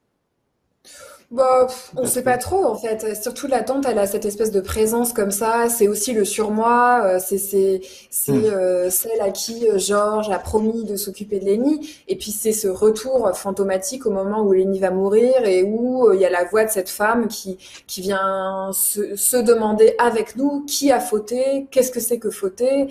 Bah, Je sais on pas sait pas trop. trop en fait. Surtout la tante, elle a cette espèce de présence comme ça. C'est aussi le surmoi. Hmm. Celle à qui Georges a promis de s'occuper de Lenny. Et puis c'est ce retour fantomatique au moment où Lenny va mourir et où il y a la voix de cette femme qui vient se demander avec nous qui a fauté, qu'est-ce que c'est que fauter,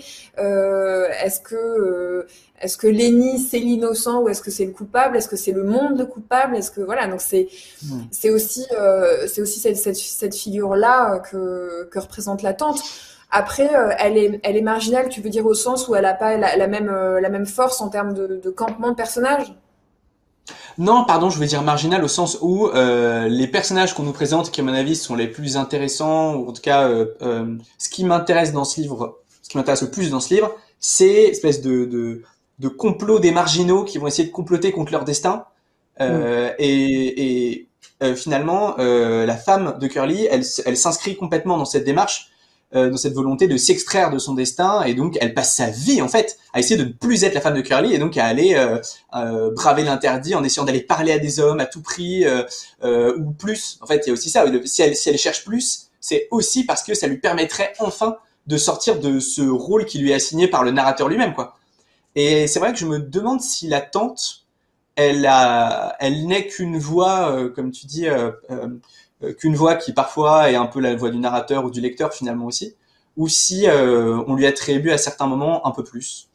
est-ce que Lenny c'est l'innocent ou est-ce que c'est le coupable, est-ce que c'est le monde le coupable, est-ce que voilà. Donc mm. c'est aussi cette figure-là que représente la tante. Après, elle est marginale, tu veux dire au sens où elle n'a pas la même force en termes de campement de personnage. Non, pardon, je veux dire marginal au sens où les personnages qu'on nous présente, qui à mon avis sont les plus intéressants, ou en tout cas ce qui m'intéresse dans ce livre, ce qui m'intéresse le plus dans ce livre, c'est espèce de complot des marginaux qui vont essayer de comploter contre leur destin. Mm, Finalement, la femme de Curly, elle s'inscrit complètement dans cette démarche, dans cette volonté de s'extraire de son destin, et donc elle passe sa vie en fait à essayer de ne plus être la femme de Curly, et donc à aller braver l'interdit en essayant d'aller parler à des hommes à tout prix, ou plus. En fait, il y a aussi ça. Si elle cherche plus, c'est aussi parce que ça lui permettrait enfin de sortir de ce rôle qui lui est assigné par le narrateur lui-même, quoi. Et c'est vrai que je me demande si la tante, elle n'est qu'une voix, comme tu dis, qu'une voix qui parfois est un peu la voix du narrateur ou du lecteur finalement aussi, ou si on lui attribue à certains moments un peu plus.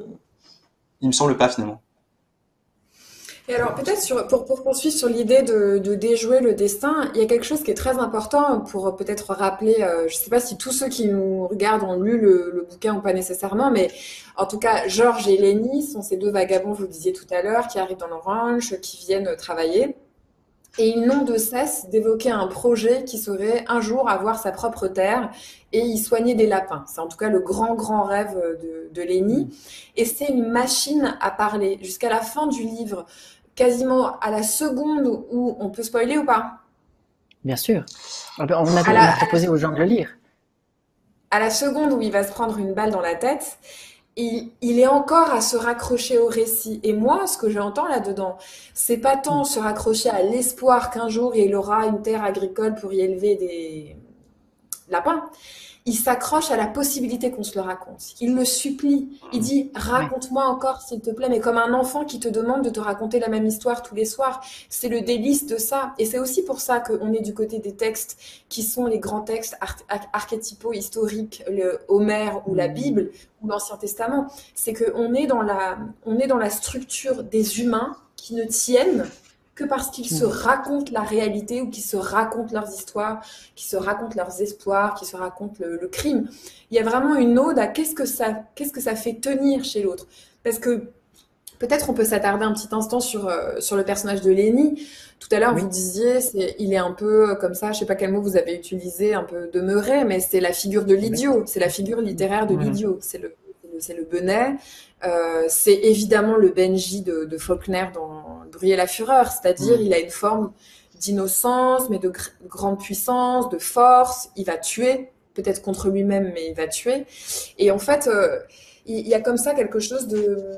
Il me semble pas finalement. Et alors, peut-être pour poursuivre sur l'idée de déjouer le destin, il y a quelque chose qui est très important pour peut-être rappeler, je ne sais pas si tous ceux qui nous regardent ont lu le bouquin ou pas nécessairement, mais en tout cas, George et Lenny sont ces deux vagabonds, vous le disiez tout à l'heure, qui arrivent dans le ranch, qui viennent travailler. Et ils n'ont de cesse d'évoquer un projet qui serait un jour avoir sa propre terre et y soigner des lapins. C'est en tout cas le grand, grand rêve de Lenny. Et c'est une machine à parler. Jusqu'à la fin du livre, quasiment à la seconde où on peut spoiler ou pas? Bien sûr. On a proposé aux gens de le lire. À la seconde où il va se prendre une balle dans la tête, il est encore à se raccrocher au récit. Et moi, ce que j'entends là-dedans, c'est pas tant se raccrocher à l'espoir qu'un jour il aura une terre agricole pour y élever des lapins. Il s'accroche à la possibilité qu'on se le raconte. Il le supplie. Il dit, raconte-moi encore, s'il te plaît, mais comme un enfant qui te demande de te raconter la même histoire tous les soirs. C'est le délice de ça. Et c'est aussi pour ça qu'on est du côté des textes qui sont les grands textes archétypaux, historiques, le Homère ou la Bible ou l'Ancien Testament. C'est qu'on est dans la structure des humains qui ne tiennent que parce qu'ils se racontent la réalité ou qu'ils se racontent leurs histoires, qu'ils se racontent leurs espoirs, qu'ils se racontent le crime. Il y a vraiment une ode à qu'est-ce que ça fait tenir chez l'autre. Parce que peut-être on peut s'attarder un petit instant sur le personnage de Lenny. Tout à l'heure, vous disiez, il est un peu comme ça, je sais pas quel mot vous avez utilisé, un peu demeuré, mais c'est la figure de l'idiot, c'est la figure littéraire de l'idiot, c'est le Benet. C'est évidemment le Benji de Faulkner dans Bruit et la fureur, c'est-à-dire il a une forme d'innocence, mais de grande puissance, de force. Il va tuer, peut-être contre lui-même, mais il va tuer. Et en fait, il y a comme ça quelque chose de...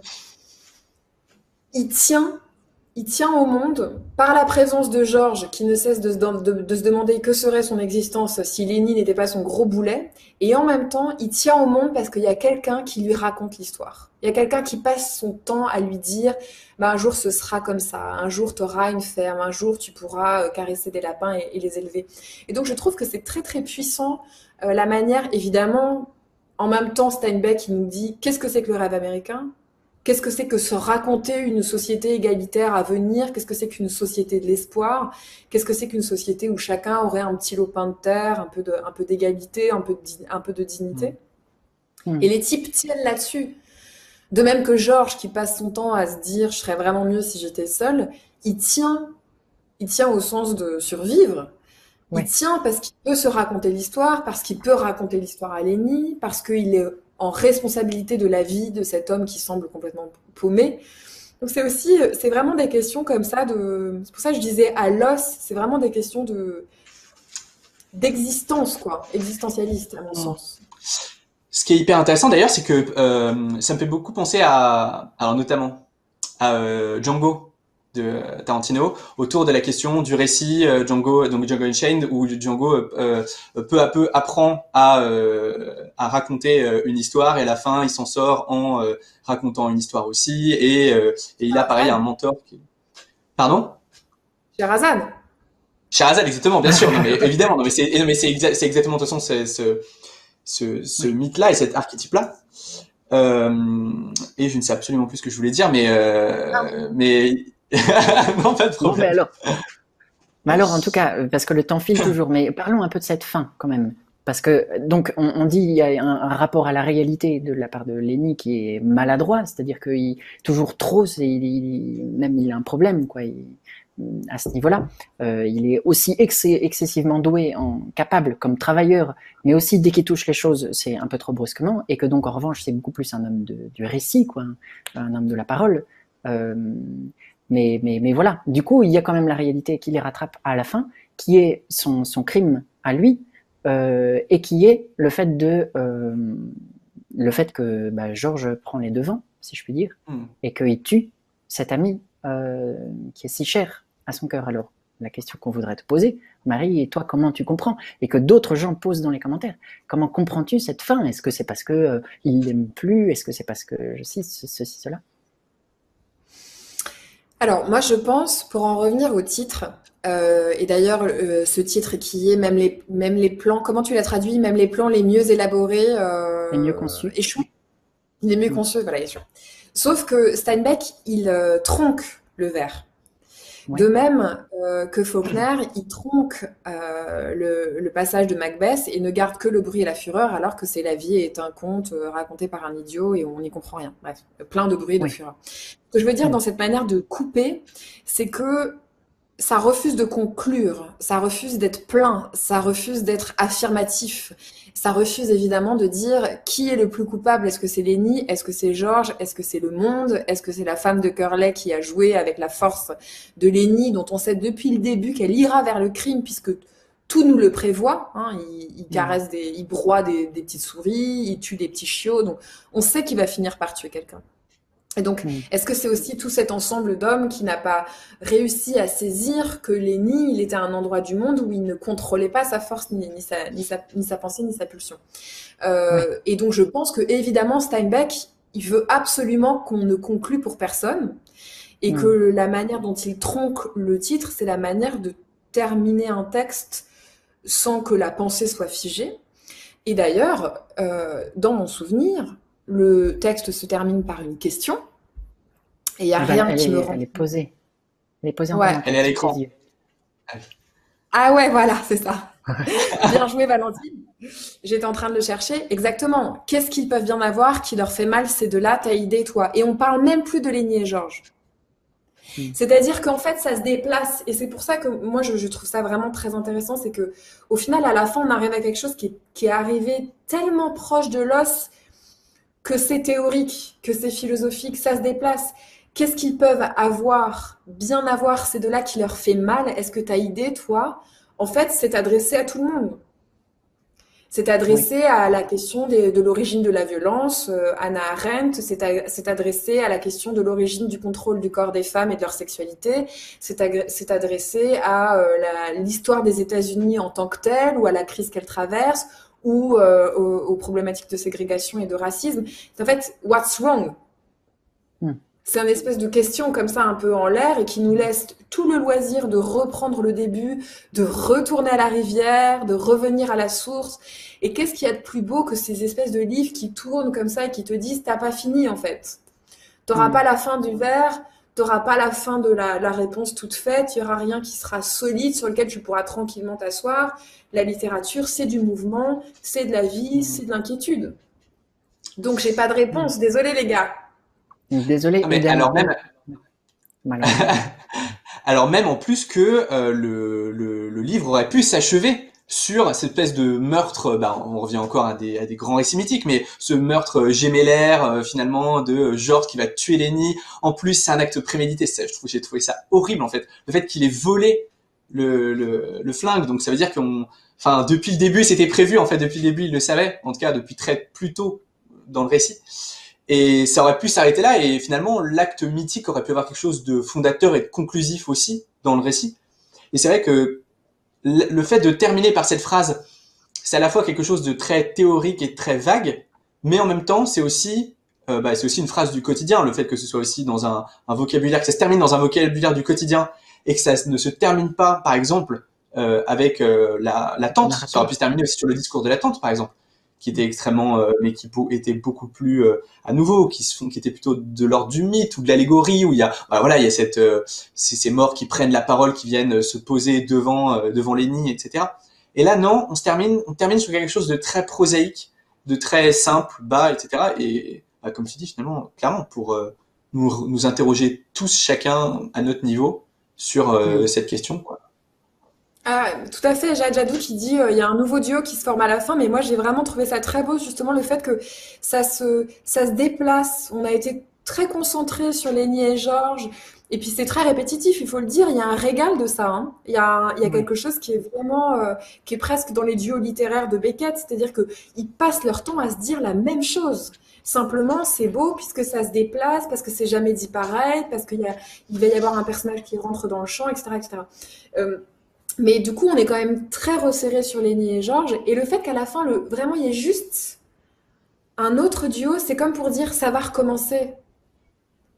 Il tient au monde par la présence de George, qui ne cesse de se demander que serait son existence si Lenny n'était pas son gros boulet. Et en même temps, il tient au monde parce qu'il y a quelqu'un qui lui raconte l'histoire. Il y a quelqu'un qui passe son temps à lui dire bah, un jour ce sera comme ça, un jour tu auras une ferme, un jour tu pourras caresser des lapins et les élever. Et donc je trouve que c'est très très puissant la manière, évidemment, en même temps Steinbeck qui nous dit qu'est-ce que c'est que le rêve américain? Qu'est-ce que c'est que se raconter une société égalitaire à venir? Qu'est-ce que c'est qu'une société de l'espoir? Qu'est-ce que c'est qu'une société où chacun aurait un petit lopin de terre, un peu d'égalité, un peu de dignité? Et les types tiennent là-dessus. De même que Georges, qui passe son temps à se dire « je serais vraiment mieux si j'étais seul », il tient au sens de survivre. Il tient parce qu'il peut se raconter l'histoire, parce qu'il peut raconter l'histoire à Lenny, parce qu'il est en responsabilité de la vie de cet homme qui semble complètement paumé. Donc c'est vraiment des questions comme ça c'est pour ça que je disais à l'os, c'est vraiment des questions d'existence, quoi, existentialiste à mon sens. Ce qui est hyper intéressant d'ailleurs, c'est que ça me fait beaucoup penser alors notamment à Django de Tarantino, autour de la question du récit Django Unchained, où Django peu à peu apprend à raconter une histoire, et à la fin il s'en sort en racontant une histoire aussi, et il a pareil un mentor qui... Pardon? Scheherazade, exactement, bien sûr, non, mais évidemment, non, mais c'est exactement de toute façon ce mythe-là et cet archétype-là. Et je ne sais absolument plus ce que je voulais dire, mais non, pas de problème. Non, mais alors, en tout cas, parce que le temps file toujours, mais parlons un peu de cette fin quand même. Parce que, donc, on dit il y a un rapport à la réalité de la part de Lenny qui est maladroit, c'est-à-dire qu'il toujours trop, même il a un problème, quoi. À ce niveau-là, il est aussi excessivement doué, capable comme travailleur, mais aussi dès qu'il touche les choses, c'est un peu trop brusquement, et que donc en revanche, c'est beaucoup plus un homme du récit, quoi, un homme de la parole. Mais voilà, du coup, il y a quand même la réalité qui les rattrape à la fin, qui est son crime à lui, et qui est le fait que Georges prend les devants, si je puis dire, et qu'il tue cet ami qui est si cher à son cœur. Alors, la question qu'on voudrait te poser, Marie, et toi, comment tu comprends? Et que d'autres gens posent dans les commentaires. Comment comprends-tu cette fin? Est-ce que c'est parce que il l'aime plus? Est-ce que c'est parce que ceci, cela? Alors, moi, je pense, pour en revenir au titre, Et d'ailleurs, ce titre qui est même les plans, comment tu l'as traduit? Même les plans les mieux élaborés C'est mieux conçu. échouent. Les mieux conçus, voilà, échouent. Sauf que Steinbeck, il tronque le vers. Ouais. De même que Faulkner, il tronque le passage de Macbeth et ne garde que le bruit et la fureur, alors que c'est la vie est un conte raconté par un idiot et on n'y comprend rien. Bref, plein de bruit et de Oui. fureur. Ce que je veux dire Oui. dans cette manière de couper, c'est que ça refuse de conclure, ça refuse d'être plein, ça refuse d'être affirmatif, ça refuse évidemment de dire qui est le plus coupable. Est-ce que c'est Lenny? Est-ce que c'est George? Est-ce que c'est le monde? Est-ce que c'est la femme de Curley qui a joué avec la force de Lenny, dont on sait depuis le début qu'elle ira vers le crime puisque tout nous le prévoit, hein, il caresse il broie des petites souris, il tue des petits chiots, donc on sait qu'il va finir par tuer quelqu'un. Et donc, est-ce que c'est aussi tout cet ensemble d'hommes qui n'a pas réussi à saisir que Lenny, il était à un endroit du monde où il ne contrôlait pas sa force, ni sa pensée, ni sa pulsion. Et donc, je pense que évidemment, Steinbeck, il veut absolument qu'on ne conclue pour personne, et que la manière dont il tronque le titre, c'est la manière de terminer un texte sans que la pensée soit figée. Et d'ailleurs, dans mon souvenir, le texte se termine par une question. Et il n'y a rien qui me rend... Elle est posée. Elle est posée en Ouais. commentaire. Elle est à l'écran. Ah ouais, voilà, c'est ça. Bien joué, Valentine. J'étais en train de le chercher. Exactement. Qu'est-ce qu'ils peuvent bien avoir qui leur fait mal ces deux-là, ta idée, toi? Et on parle même plus de Lenny et George. C'est-à-dire qu'en fait, ça se déplace. Et c'est pour ça que moi, je trouve ça vraiment très intéressant. C'est que au final, à la fin, on arrive à quelque chose qui est arrivé tellement proche de l'os que c'est théorique, que c'est philosophique, ça se déplace. Qu'est-ce qu'ils peuvent bien avoir, ces deux-là qui leur fait mal? Est-ce que tu as idée, toi? En fait, c'est adressé à tout le monde. C'est adressé à la question de l'origine de la violence. Hannah Arendt, c'est adressé à la question de l'origine du contrôle du corps des femmes et de leur sexualité. C'est adressé à l'histoire des États-Unis en tant que telle, ou à la crise qu'elle traverse, ou aux problématiques de ségrégation et de racisme. En fait, what's wrong? C'est une espèce de question comme ça un peu en l'air et qui nous laisse tout le loisir de reprendre le début, de retourner à la rivière, de revenir à la source. Et qu'est-ce qu'il y a de plus beau que ces espèces de livres qui tournent comme ça et qui te disent t'as pas fini en fait. T'auras pas la fin du vers, t'auras pas la fin de la réponse toute faite, il y aura rien qui sera solide sur lequel tu pourras tranquillement t'asseoir. La littérature, c'est du mouvement, c'est de la vie, c'est de l'inquiétude. Donc j'ai pas de réponse, désolé les gars. Désolé. Mais alors même en plus que le livre aurait pu s'achever sur cette espèce de meurtre, on revient encore à des grands récits mythiques, mais ce meurtre gémellaire finalement de George qui va tuer Lenny. En plus, c'est un acte prémédité. J'ai trouvé ça horrible en fait. Le fait qu'il ait volé le flingue, donc ça veut dire depuis le début, c'était prévu en fait. Depuis le début, il le savait. En tout cas, depuis plus tôt dans le récit. Et ça aurait pu s'arrêter là, et finalement, l'acte mythique aurait pu avoir quelque chose de fondateur et de conclusif aussi dans le récit. Et c'est vrai que le fait de terminer par cette phrase, c'est à la fois quelque chose de très théorique et très vague, mais en même temps, c'est aussi une phrase du quotidien, le fait que ce soit aussi dans un vocabulaire, que ça se termine dans un vocabulaire du quotidien, et que ça ne se termine pas, par exemple, avec la tante. Ça aurait pu se terminer aussi sur le discours de la tante, par exemple, qui était extrêmement, mais qui était beaucoup plus à nouveau, qui était plutôt de l'ordre du mythe ou de l'allégorie, où il y a ces morts qui prennent la parole, qui viennent se poser devant Lenny, etc. Et là, non, on termine sur quelque chose de très prosaïque, de très simple, bas, etc. Et comme tu dis, finalement, clairement, pour nous interroger tous chacun à notre niveau sur cette question, quoi. Ah, tout à fait, Jade Jadou qui dit il y a un nouveau duo qui se forme à la fin, mais moi j'ai vraiment trouvé ça très beau, justement le fait que ça se déplace. On a été très concentré sur Lenny et George, et puis c'est très répétitif, il faut le dire, il y a un régal de ça, hein. Il y a quelque chose qui est vraiment, qui est presque dans les duos littéraires de Beckett, c'est-à-dire que ils passent leur temps à se dire la même chose. Simplement, c'est beau puisque ça se déplace, parce que c'est jamais dit pareil, parce il va y avoir un personnage qui rentre dans le champ, etc., etc. Mais du coup, on est quand même très resserré sur Lenny et George. Et le fait qu'à la fin, vraiment, il y ait juste un autre duo, c'est comme pour dire ça va recommencer.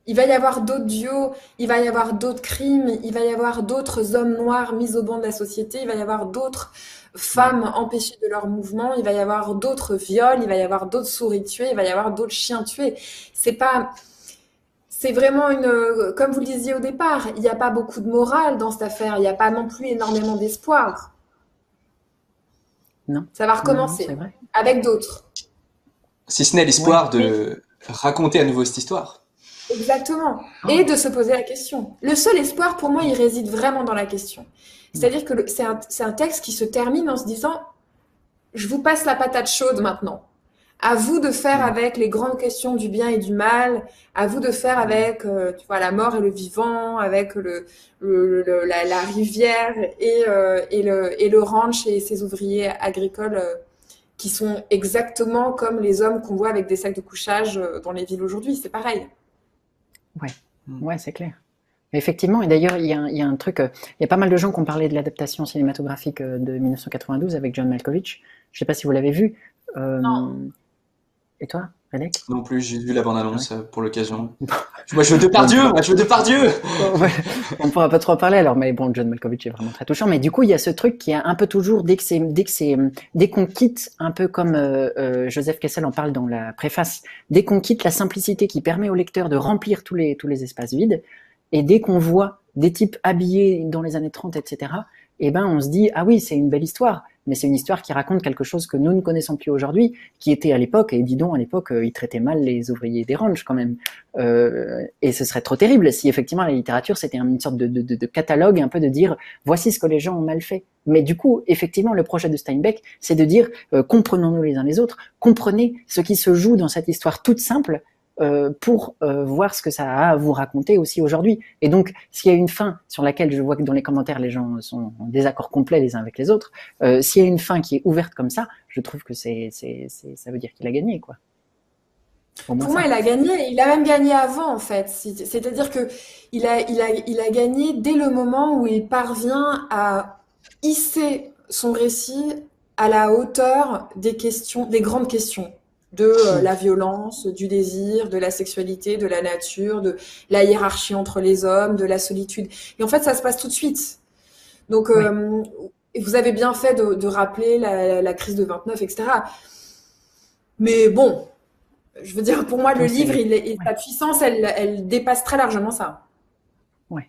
Il va y avoir d'autres duos, il va y avoir d'autres crimes, il va y avoir d'autres hommes noirs mis au banc de la société, il va y avoir d'autres femmes empêchées de leur mouvement, il va y avoir d'autres viols, il va y avoir d'autres souris tuées, il va y avoir d'autres chiens tués. C'est pas, c'est vraiment comme vous le disiez au départ, il n'y a pas beaucoup de morale dans cette affaire, il n'y a pas non plus énormément d'espoir. Non, Ça va non, recommencer c'est vrai. avec d'autres. Si ce n'est l'espoir de raconter à nouveau cette histoire. Exactement. Et de se poser la question. Le seul espoir, pour moi, il réside vraiment dans la question. C'est-à-dire que c'est un texte qui se termine en se disant, je vous passe la patate chaude maintenant. À vous de faire avec les grandes questions du bien et du mal. À vous de faire avec, tu vois, la mort et le vivant, avec la rivière et le ranch et ses ouvriers agricoles qui sont exactement comme les hommes qu'on voit avec des sacs de couchage dans les villes aujourd'hui. C'est pareil. Ouais, c'est clair. Effectivement, et d'ailleurs, il y a un truc, il y a pas mal de gens qui ont parlé de l'adaptation cinématographique de 1992 avec John Malkovich. Je sais pas si vous l'avez vu. Et toi, Redek? Non plus, j'ai vu la bande-annonce pour l'occasion. Moi, je veux Depardieu, moi, je veux Depardieu. Ouais, on pourra pas trop en parler alors, mais bon, John Malkovich est vraiment très touchant. Mais du coup, il y a ce truc qui est un peu toujours, dès qu'on quitte, un peu comme Joseph Kessel en parle dans la préface, dès qu'on quitte la simplicité qui permet au lecteur de remplir tous les espaces vides, et dès qu'on voit des types habillés dans les années 30, etc., eh ben, on se dit, ah oui, c'est une belle histoire, mais c'est une histoire qui raconte quelque chose que nous ne connaissons plus aujourd'hui, qui était à l'époque, et dis donc, à l'époque, ils traitaient mal les ouvriers des ranchs quand même. Et ce serait trop terrible si effectivement la littérature, c'était une sorte de catalogue, un peu de dire, voici ce que les gens ont mal fait. Mais du coup, effectivement, le projet de Steinbeck, c'est de dire, comprenons-nous les uns les autres, comprenez ce qui se joue dans cette histoire toute simple, pour voir ce que ça a à vous raconter aussi aujourd'hui. Et donc, s'il y a une fin sur laquelle je vois que dans les commentaires, les gens sont en désaccord complet les uns avec les autres, s'il y a une fin qui est ouverte comme ça, je trouve que ça veut dire qu'il a gagné, quoi. Pour moi, il a gagné. Il a même gagné avant, en fait. C'est-à-dire que il a gagné dès le moment où il parvient à hisser son récit à la hauteur des questions, des grandes questions de la violence, du désir, de la sexualité, de la nature, de la hiérarchie entre les hommes, de la solitude. Et en fait, ça se passe tout de suite. Donc, vous avez bien fait de rappeler la crise de 29, etc. Mais bon, je veux dire, pour moi, le livre, sa puissance, elle dépasse très largement ça. Ouais.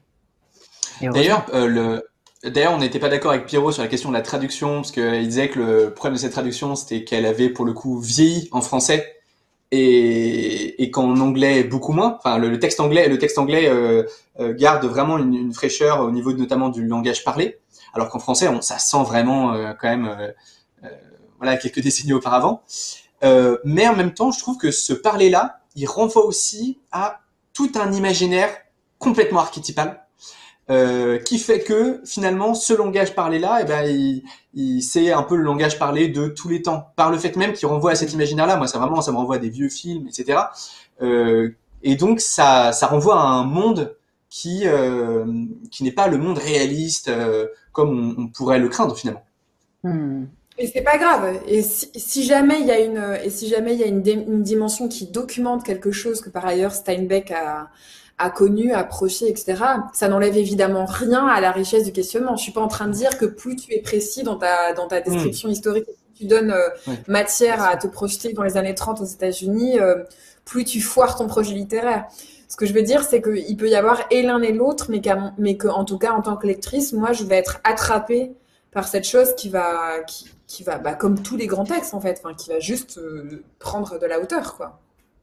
D'ailleurs, on n'était pas d'accord avec Pierrot sur la question de la traduction, parce qu'il disait que le problème de cette traduction, c'était qu'elle avait pour le coup vieilli en français et qu'en anglais beaucoup moins. Enfin, le texte anglais garde vraiment une fraîcheur au niveau notamment du langage parlé, alors qu'en français, ça sent vraiment quand même, voilà, quelques décennies auparavant. Mais en même temps, je trouve que ce parler-là, il renvoie aussi à tout un imaginaire complètement archétypal. Qui fait que finalement ce langage parlé là, c'est un peu le langage parlé de tous les temps, par le fait même qu'il renvoie à cet imaginaire là. Moi, ça me renvoie à des vieux films, etc. Et donc ça renvoie à un monde qui n'est pas le monde réaliste comme on pourrait le craindre finalement. Et c'est pas grave. Et si jamais il y a une dimension qui documente quelque chose que par ailleurs Steinbeck a connu, approché, etc. Ça n'enlève évidemment rien à la richesse du questionnement. Je suis pas en train de dire que plus tu es précis dans ta description historique, tu donnes matière à te projeter dans les années 30 aux États-Unis, plus tu foires ton projet littéraire. Ce que je veux dire, c'est qu'il peut y avoir et l'un et l'autre, mais que, en tout cas, en tant que lectrice, moi, je vais être attrapée par cette chose qui va, comme tous les grands textes, en fait, qui va juste prendre de la hauteur, quoi.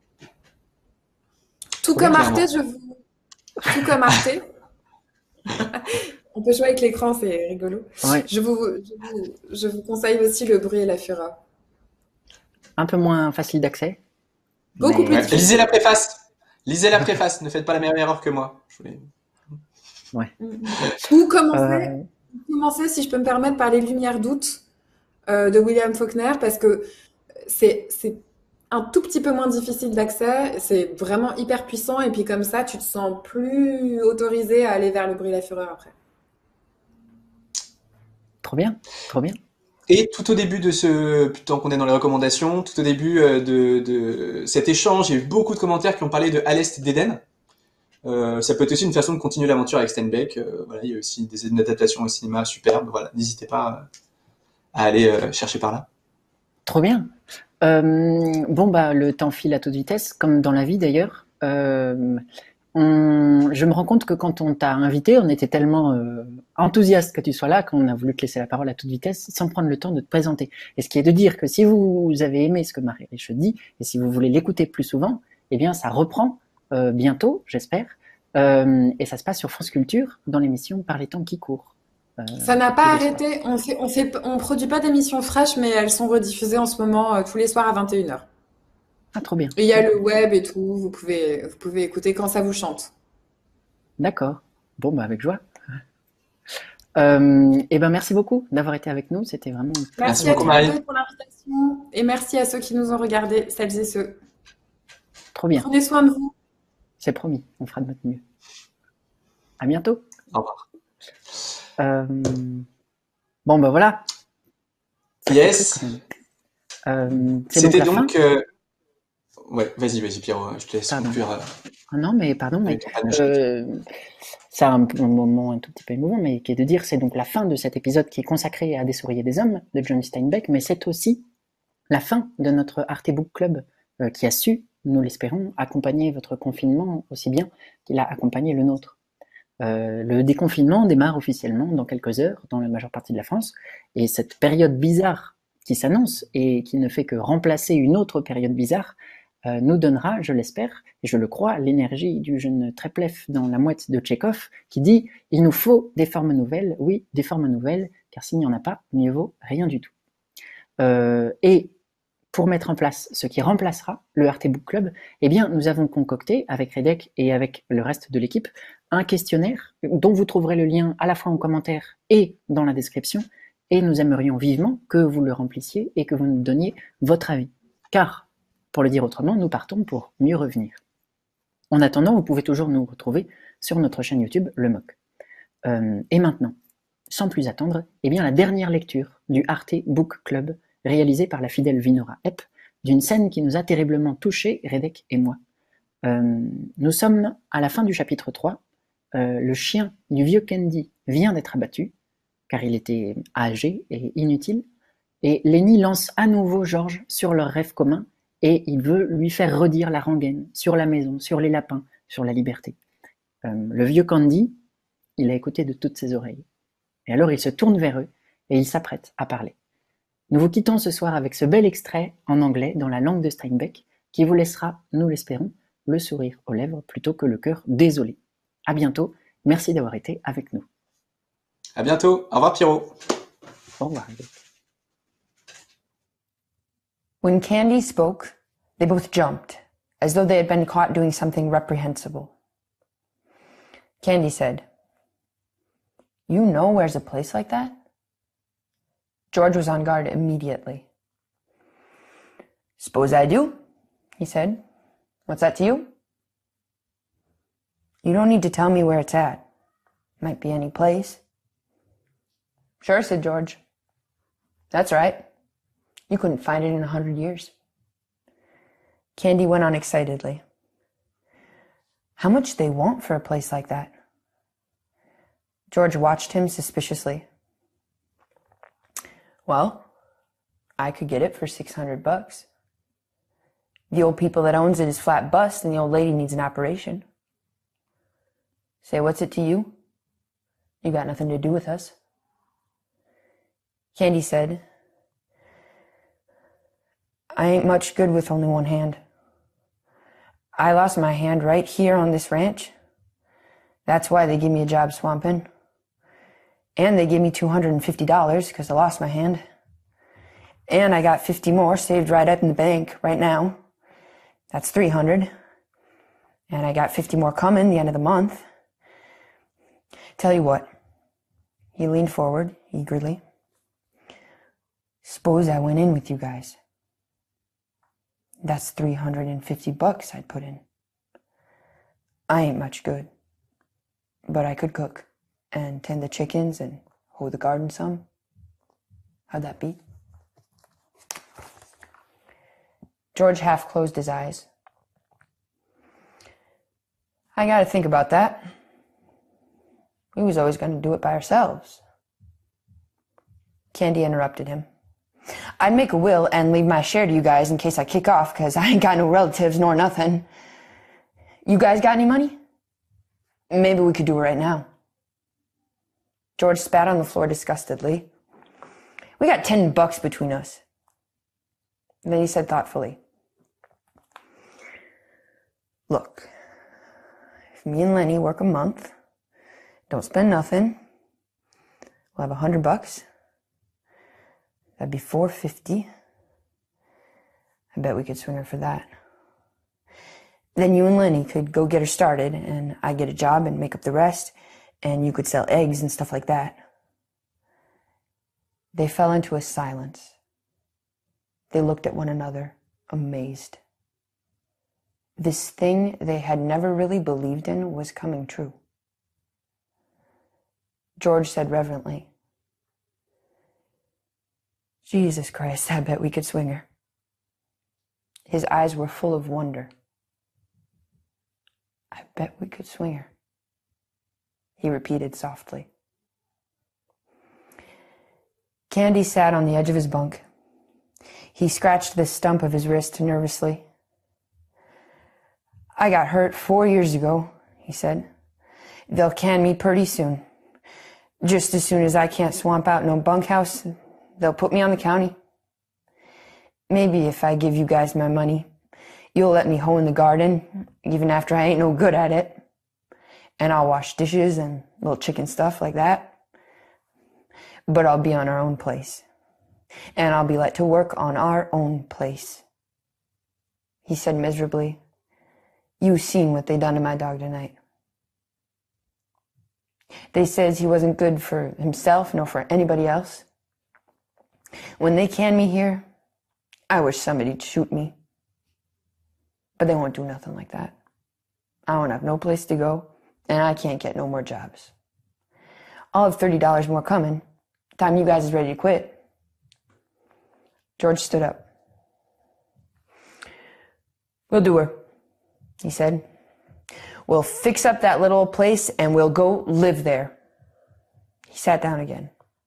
Tout comme Arte, on peut jouer avec l'écran, c'est rigolo. Ouais. Je vous conseille aussi Le bruit et la fureur. Un peu moins facile d'accès. Beaucoup plus difficile. Lisez la préface. Lisez la préface. Ne faites pas la même erreur que moi. Ouais. Ou commencer, si je peux me permettre, par Les Lumières d'août de William Faulkner, parce que c'est un tout petit peu moins difficile d'accès, c'est vraiment hyper puissant, et puis comme ça, tu te sens plus autorisé à aller vers Le bruit et la fureur après. Trop bien, trop bien. Et tout au début tant qu'on est dans les recommandations, tout au début de cet échange, j'ai eu beaucoup de commentaires qui ont parlé de À l'Est d'Éden. Ça peut être aussi une façon de continuer l'aventure avec Steinbeck. Voilà, il y a aussi des adaptations au cinéma superbes. Voilà, n'hésitez pas à aller chercher par là. Trop bien. Bon, bah, le temps file à toute vitesse, comme dans la vie d'ailleurs. Je me rends compte que quand on t'a invité, on était tellement enthousiaste que tu sois là qu'on a voulu te laisser la parole à toute vitesse sans prendre le temps de te présenter. Et ce qui est de dire que si vous avez aimé ce que Marie Riche dit et si vous voulez l'écouter plus souvent, eh bien ça reprend bientôt, j'espère. Et ça se passe sur France Culture dans l'émission Par les temps qui courent. Ça n'a tous pas les soirs. arrêté. On produit pas d'émissions fraîches, mais elles sont rediffusées en ce moment tous les soirs à 21h. Ah, trop bien. Et il y a le web et tout. Vous pouvez écouter quand ça vous chante. D'accord. Bon, bah avec joie. Et ben merci beaucoup d'avoir été avec nous. C'était vraiment très Merci Merci à beaucoup, tous agréable. les Marie. deux pour l'invitation. Et merci à ceux qui nous ont regardés, celles et ceux. Trop bien. Prenez soin de vous. C'est promis. On fera de notre mieux. À bientôt. Au revoir. Euh, Bon, ben voilà. Ça fait Yes. truc, quand même. C'est donc C'était la fin. donc. Ouais, vas-y, Pierrot, je te laisse Pardon. conclure Ah non, mais pardon, mais avec ton panachage. c'est un moment un tout petit peu émouvant, mais qui est de dire c'est donc la fin de cet épisode qui est consacré à Des souris et des hommes de John Steinbeck, mais c'est aussi la fin de notre Arte Book Club qui a su, nous l'espérons, accompagner votre confinement aussi bien qu'il a accompagné le nôtre. Le déconfinement démarre officiellement dans quelques heures dans la majeure partie de la France, et cette période bizarre qui s'annonce et qui ne fait que remplacer une autre période bizarre nous donnera, je l'espère, et je le crois, l'énergie du jeune Treplev dans La Mouette de Tchekhov qui dit « Il nous faut des formes nouvelles, oui, des formes nouvelles, car s'il n'y en a pas, mieux vaut rien du tout. » Et pour mettre en place ce qui remplacera le Arte Book Club, eh bien, nous avons concocté, avec Redek et avec le reste de l'équipe, un questionnaire dont vous trouverez le lien à la fois en commentaire et dans la description, et nous aimerions vivement que vous le remplissiez et que vous nous donniez votre avis. Car, pour le dire autrement, nous partons pour mieux revenir. En attendant, vous pouvez toujours nous retrouver sur notre chaîne YouTube, Le Moc. Et maintenant, sans plus attendre, eh bien la dernière lecture du Arte Book Club réalisée par la fidèle Vinora Epp, d'une scène qui nous a terriblement touchés, Redek et moi. Nous sommes à la fin du chapitre 3. Le chien du vieux Candy vient d'être abattu, car il était âgé et inutile, et Lenny lance à nouveau George sur leur rêve commun, et il veut lui faire redire la rengaine sur la maison, sur les lapins, sur la liberté. Le vieux Candy, il a écouté de toutes ses oreilles. Et alors il se tourne vers eux, et il s'apprête à parler. Nous vous quittons ce soir avec ce bel extrait en anglais dans la langue de Steinbeck qui vous laissera, nous l'espérons, le sourire aux lèvres plutôt que le cœur désolé. À bientôt, merci d'avoir été avec nous. À bientôt. Au revoir, Pierrot. Au revoir. When Candy spoke, they both jumped, as though they had been caught doing something reprehensible. Candy said, "You know where's a place like that?" George was on guard immediately. "Suppose I do," he said. "What's that to you?" "You don't need to tell me where it's at. Might be any place." "Sure," said George. "That's right. You couldn't find it in 100 years." Candy went on excitedly. "How much they want for a place like that?" George watched him suspiciously. "Well, I could get it for $600. The old people that owns it is flat bust and the old lady needs an operation." "Say, what's it to you? You got nothing to do with us." Candy said, "I ain't much good with only one hand. I lost my hand right here on this ranch. That's why they give me a job swamping. And they give me $250 because I lost my hand. And I got 50 more saved right up in the bank right now. That's 300. And I got 50 more coming the end of the month. Tell you what." He leaned forward eagerly. "Suppose I went in with you guys. That's $350 I'd put in. I ain't much good, but I could cook and tend the chickens and hoe the garden some. How'd that be?" George half closed his eyes. I gotta think about that. We was always gonna do it by ourselves. Candy interrupted him. I'd make a will and leave my share to you guys in case I kick off, cause I ain't got no relatives nor nothing. You guys got any money? Maybe we could do it right now. George spat on the floor disgustedly. We got $10 between us. Then he said thoughtfully, look, if me and Lenny work a month, don't spend nothing, we'll have $100. That'd be $450. I bet we could swing her for that. Then you and Lenny could go get her started, and I'd get a job and make up the rest, and you could sell eggs and stuff like that. They fell into a silence. They looked at one another, amazed. This thing they had never really believed in was coming true. George said reverently, Jesus Christ, I bet we could swing her. His eyes were full of wonder. I bet we could swing her, he repeated softly. Candy sat on the edge of his bunk. He scratched the stump of his wrist nervously. I got hurt 4 years ago, he said. They'll can me pretty soon. Just as soon as I can't swamp out no bunkhouse, they'll put me on the county. Maybe if I give you guys my money, you'll let me hoe in the garden, even after I ain't no good at it. And I'll wash dishes and little chicken stuff like that. But I'll be on our own place. And I'll be let to work on our own place. He said miserably, you seen what they done to my dog tonight. They says he wasn't good for himself nor for anybody else. When they can me here, I wish somebody'd shoot me. But they won't do nothing like that. I don't have no place to go, and I can't get no more jobs. I'll have $30 more coming. Time you guys is ready to quit. George stood up. We'll do her, he said. We'll fix up that little place and we'll go live there. He sat down again.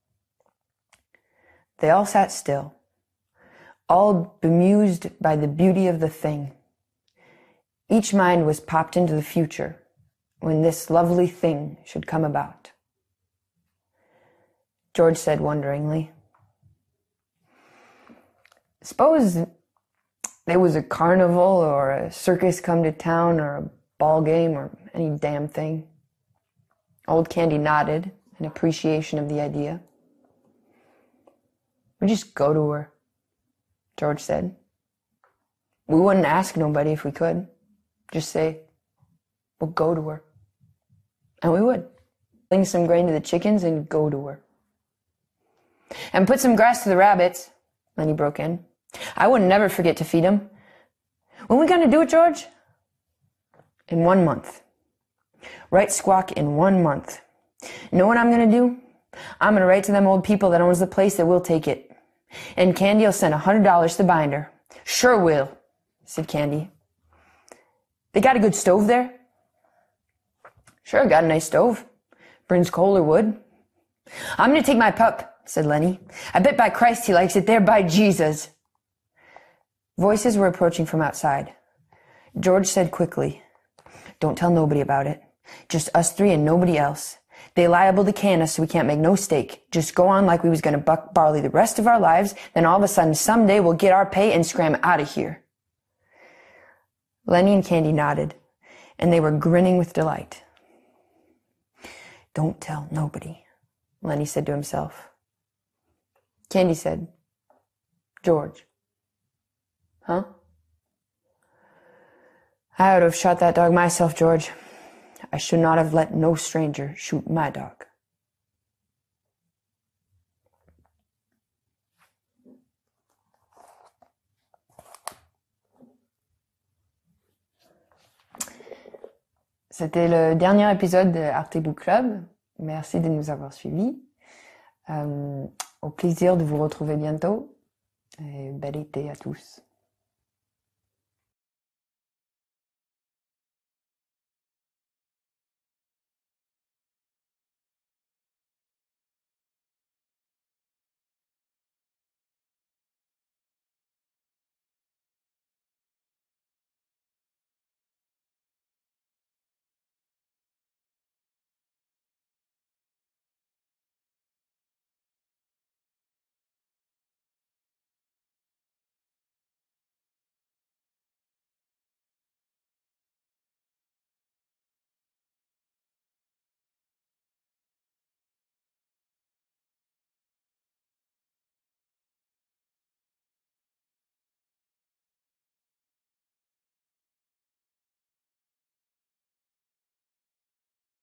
They all sat still, all bemused by the beauty of the thing. Each mind was popped into the future when this lovely thing should come about. George said wonderingly, suppose there was a carnival or a circus come to town or a ball game or any damn thing. Old Candy nodded in appreciation of the idea. We'd just go to her, George said. We wouldn't ask nobody if we could. Just say, we'll go to her. And we would. Bring some grain to the chickens and go to her. And put some grass to the rabbits, Lenny broke in. I would never forget to feed them. When we gonna do it, George? In 1 month. Right squawk in 1 month. Know what I'm gonna do? I'm gonna write to them old people that owns the place that will take it. And Candy'll send $100 to the binder. Sure will, said Candy. They got a good stove there? Sure, got a nice stove. Burns coal or wood. I'm gonna take my pup, said Lenny. I bet by Christ he likes it there, by Jesus. Voices were approaching from outside. George said quickly, don't tell nobody about it. Just us three and nobody else. They liable to can us so we can't make no stake. Just go on like we was gonna buck barley the rest of our lives, then all of a sudden someday we'll get our pay and scram out of here. Lenny and Candy nodded, and they were grinning with delight. Don't tell nobody, Lenny said to himself. Candy said, George. Huh? I would have shot that dog myself, George. I should not have let no stranger shoot my dog. C'était le dernier épisode de Arte Book Club. Merci de nous avoir suivis. Au plaisir de vous retrouver bientôt. Et bel été à tous.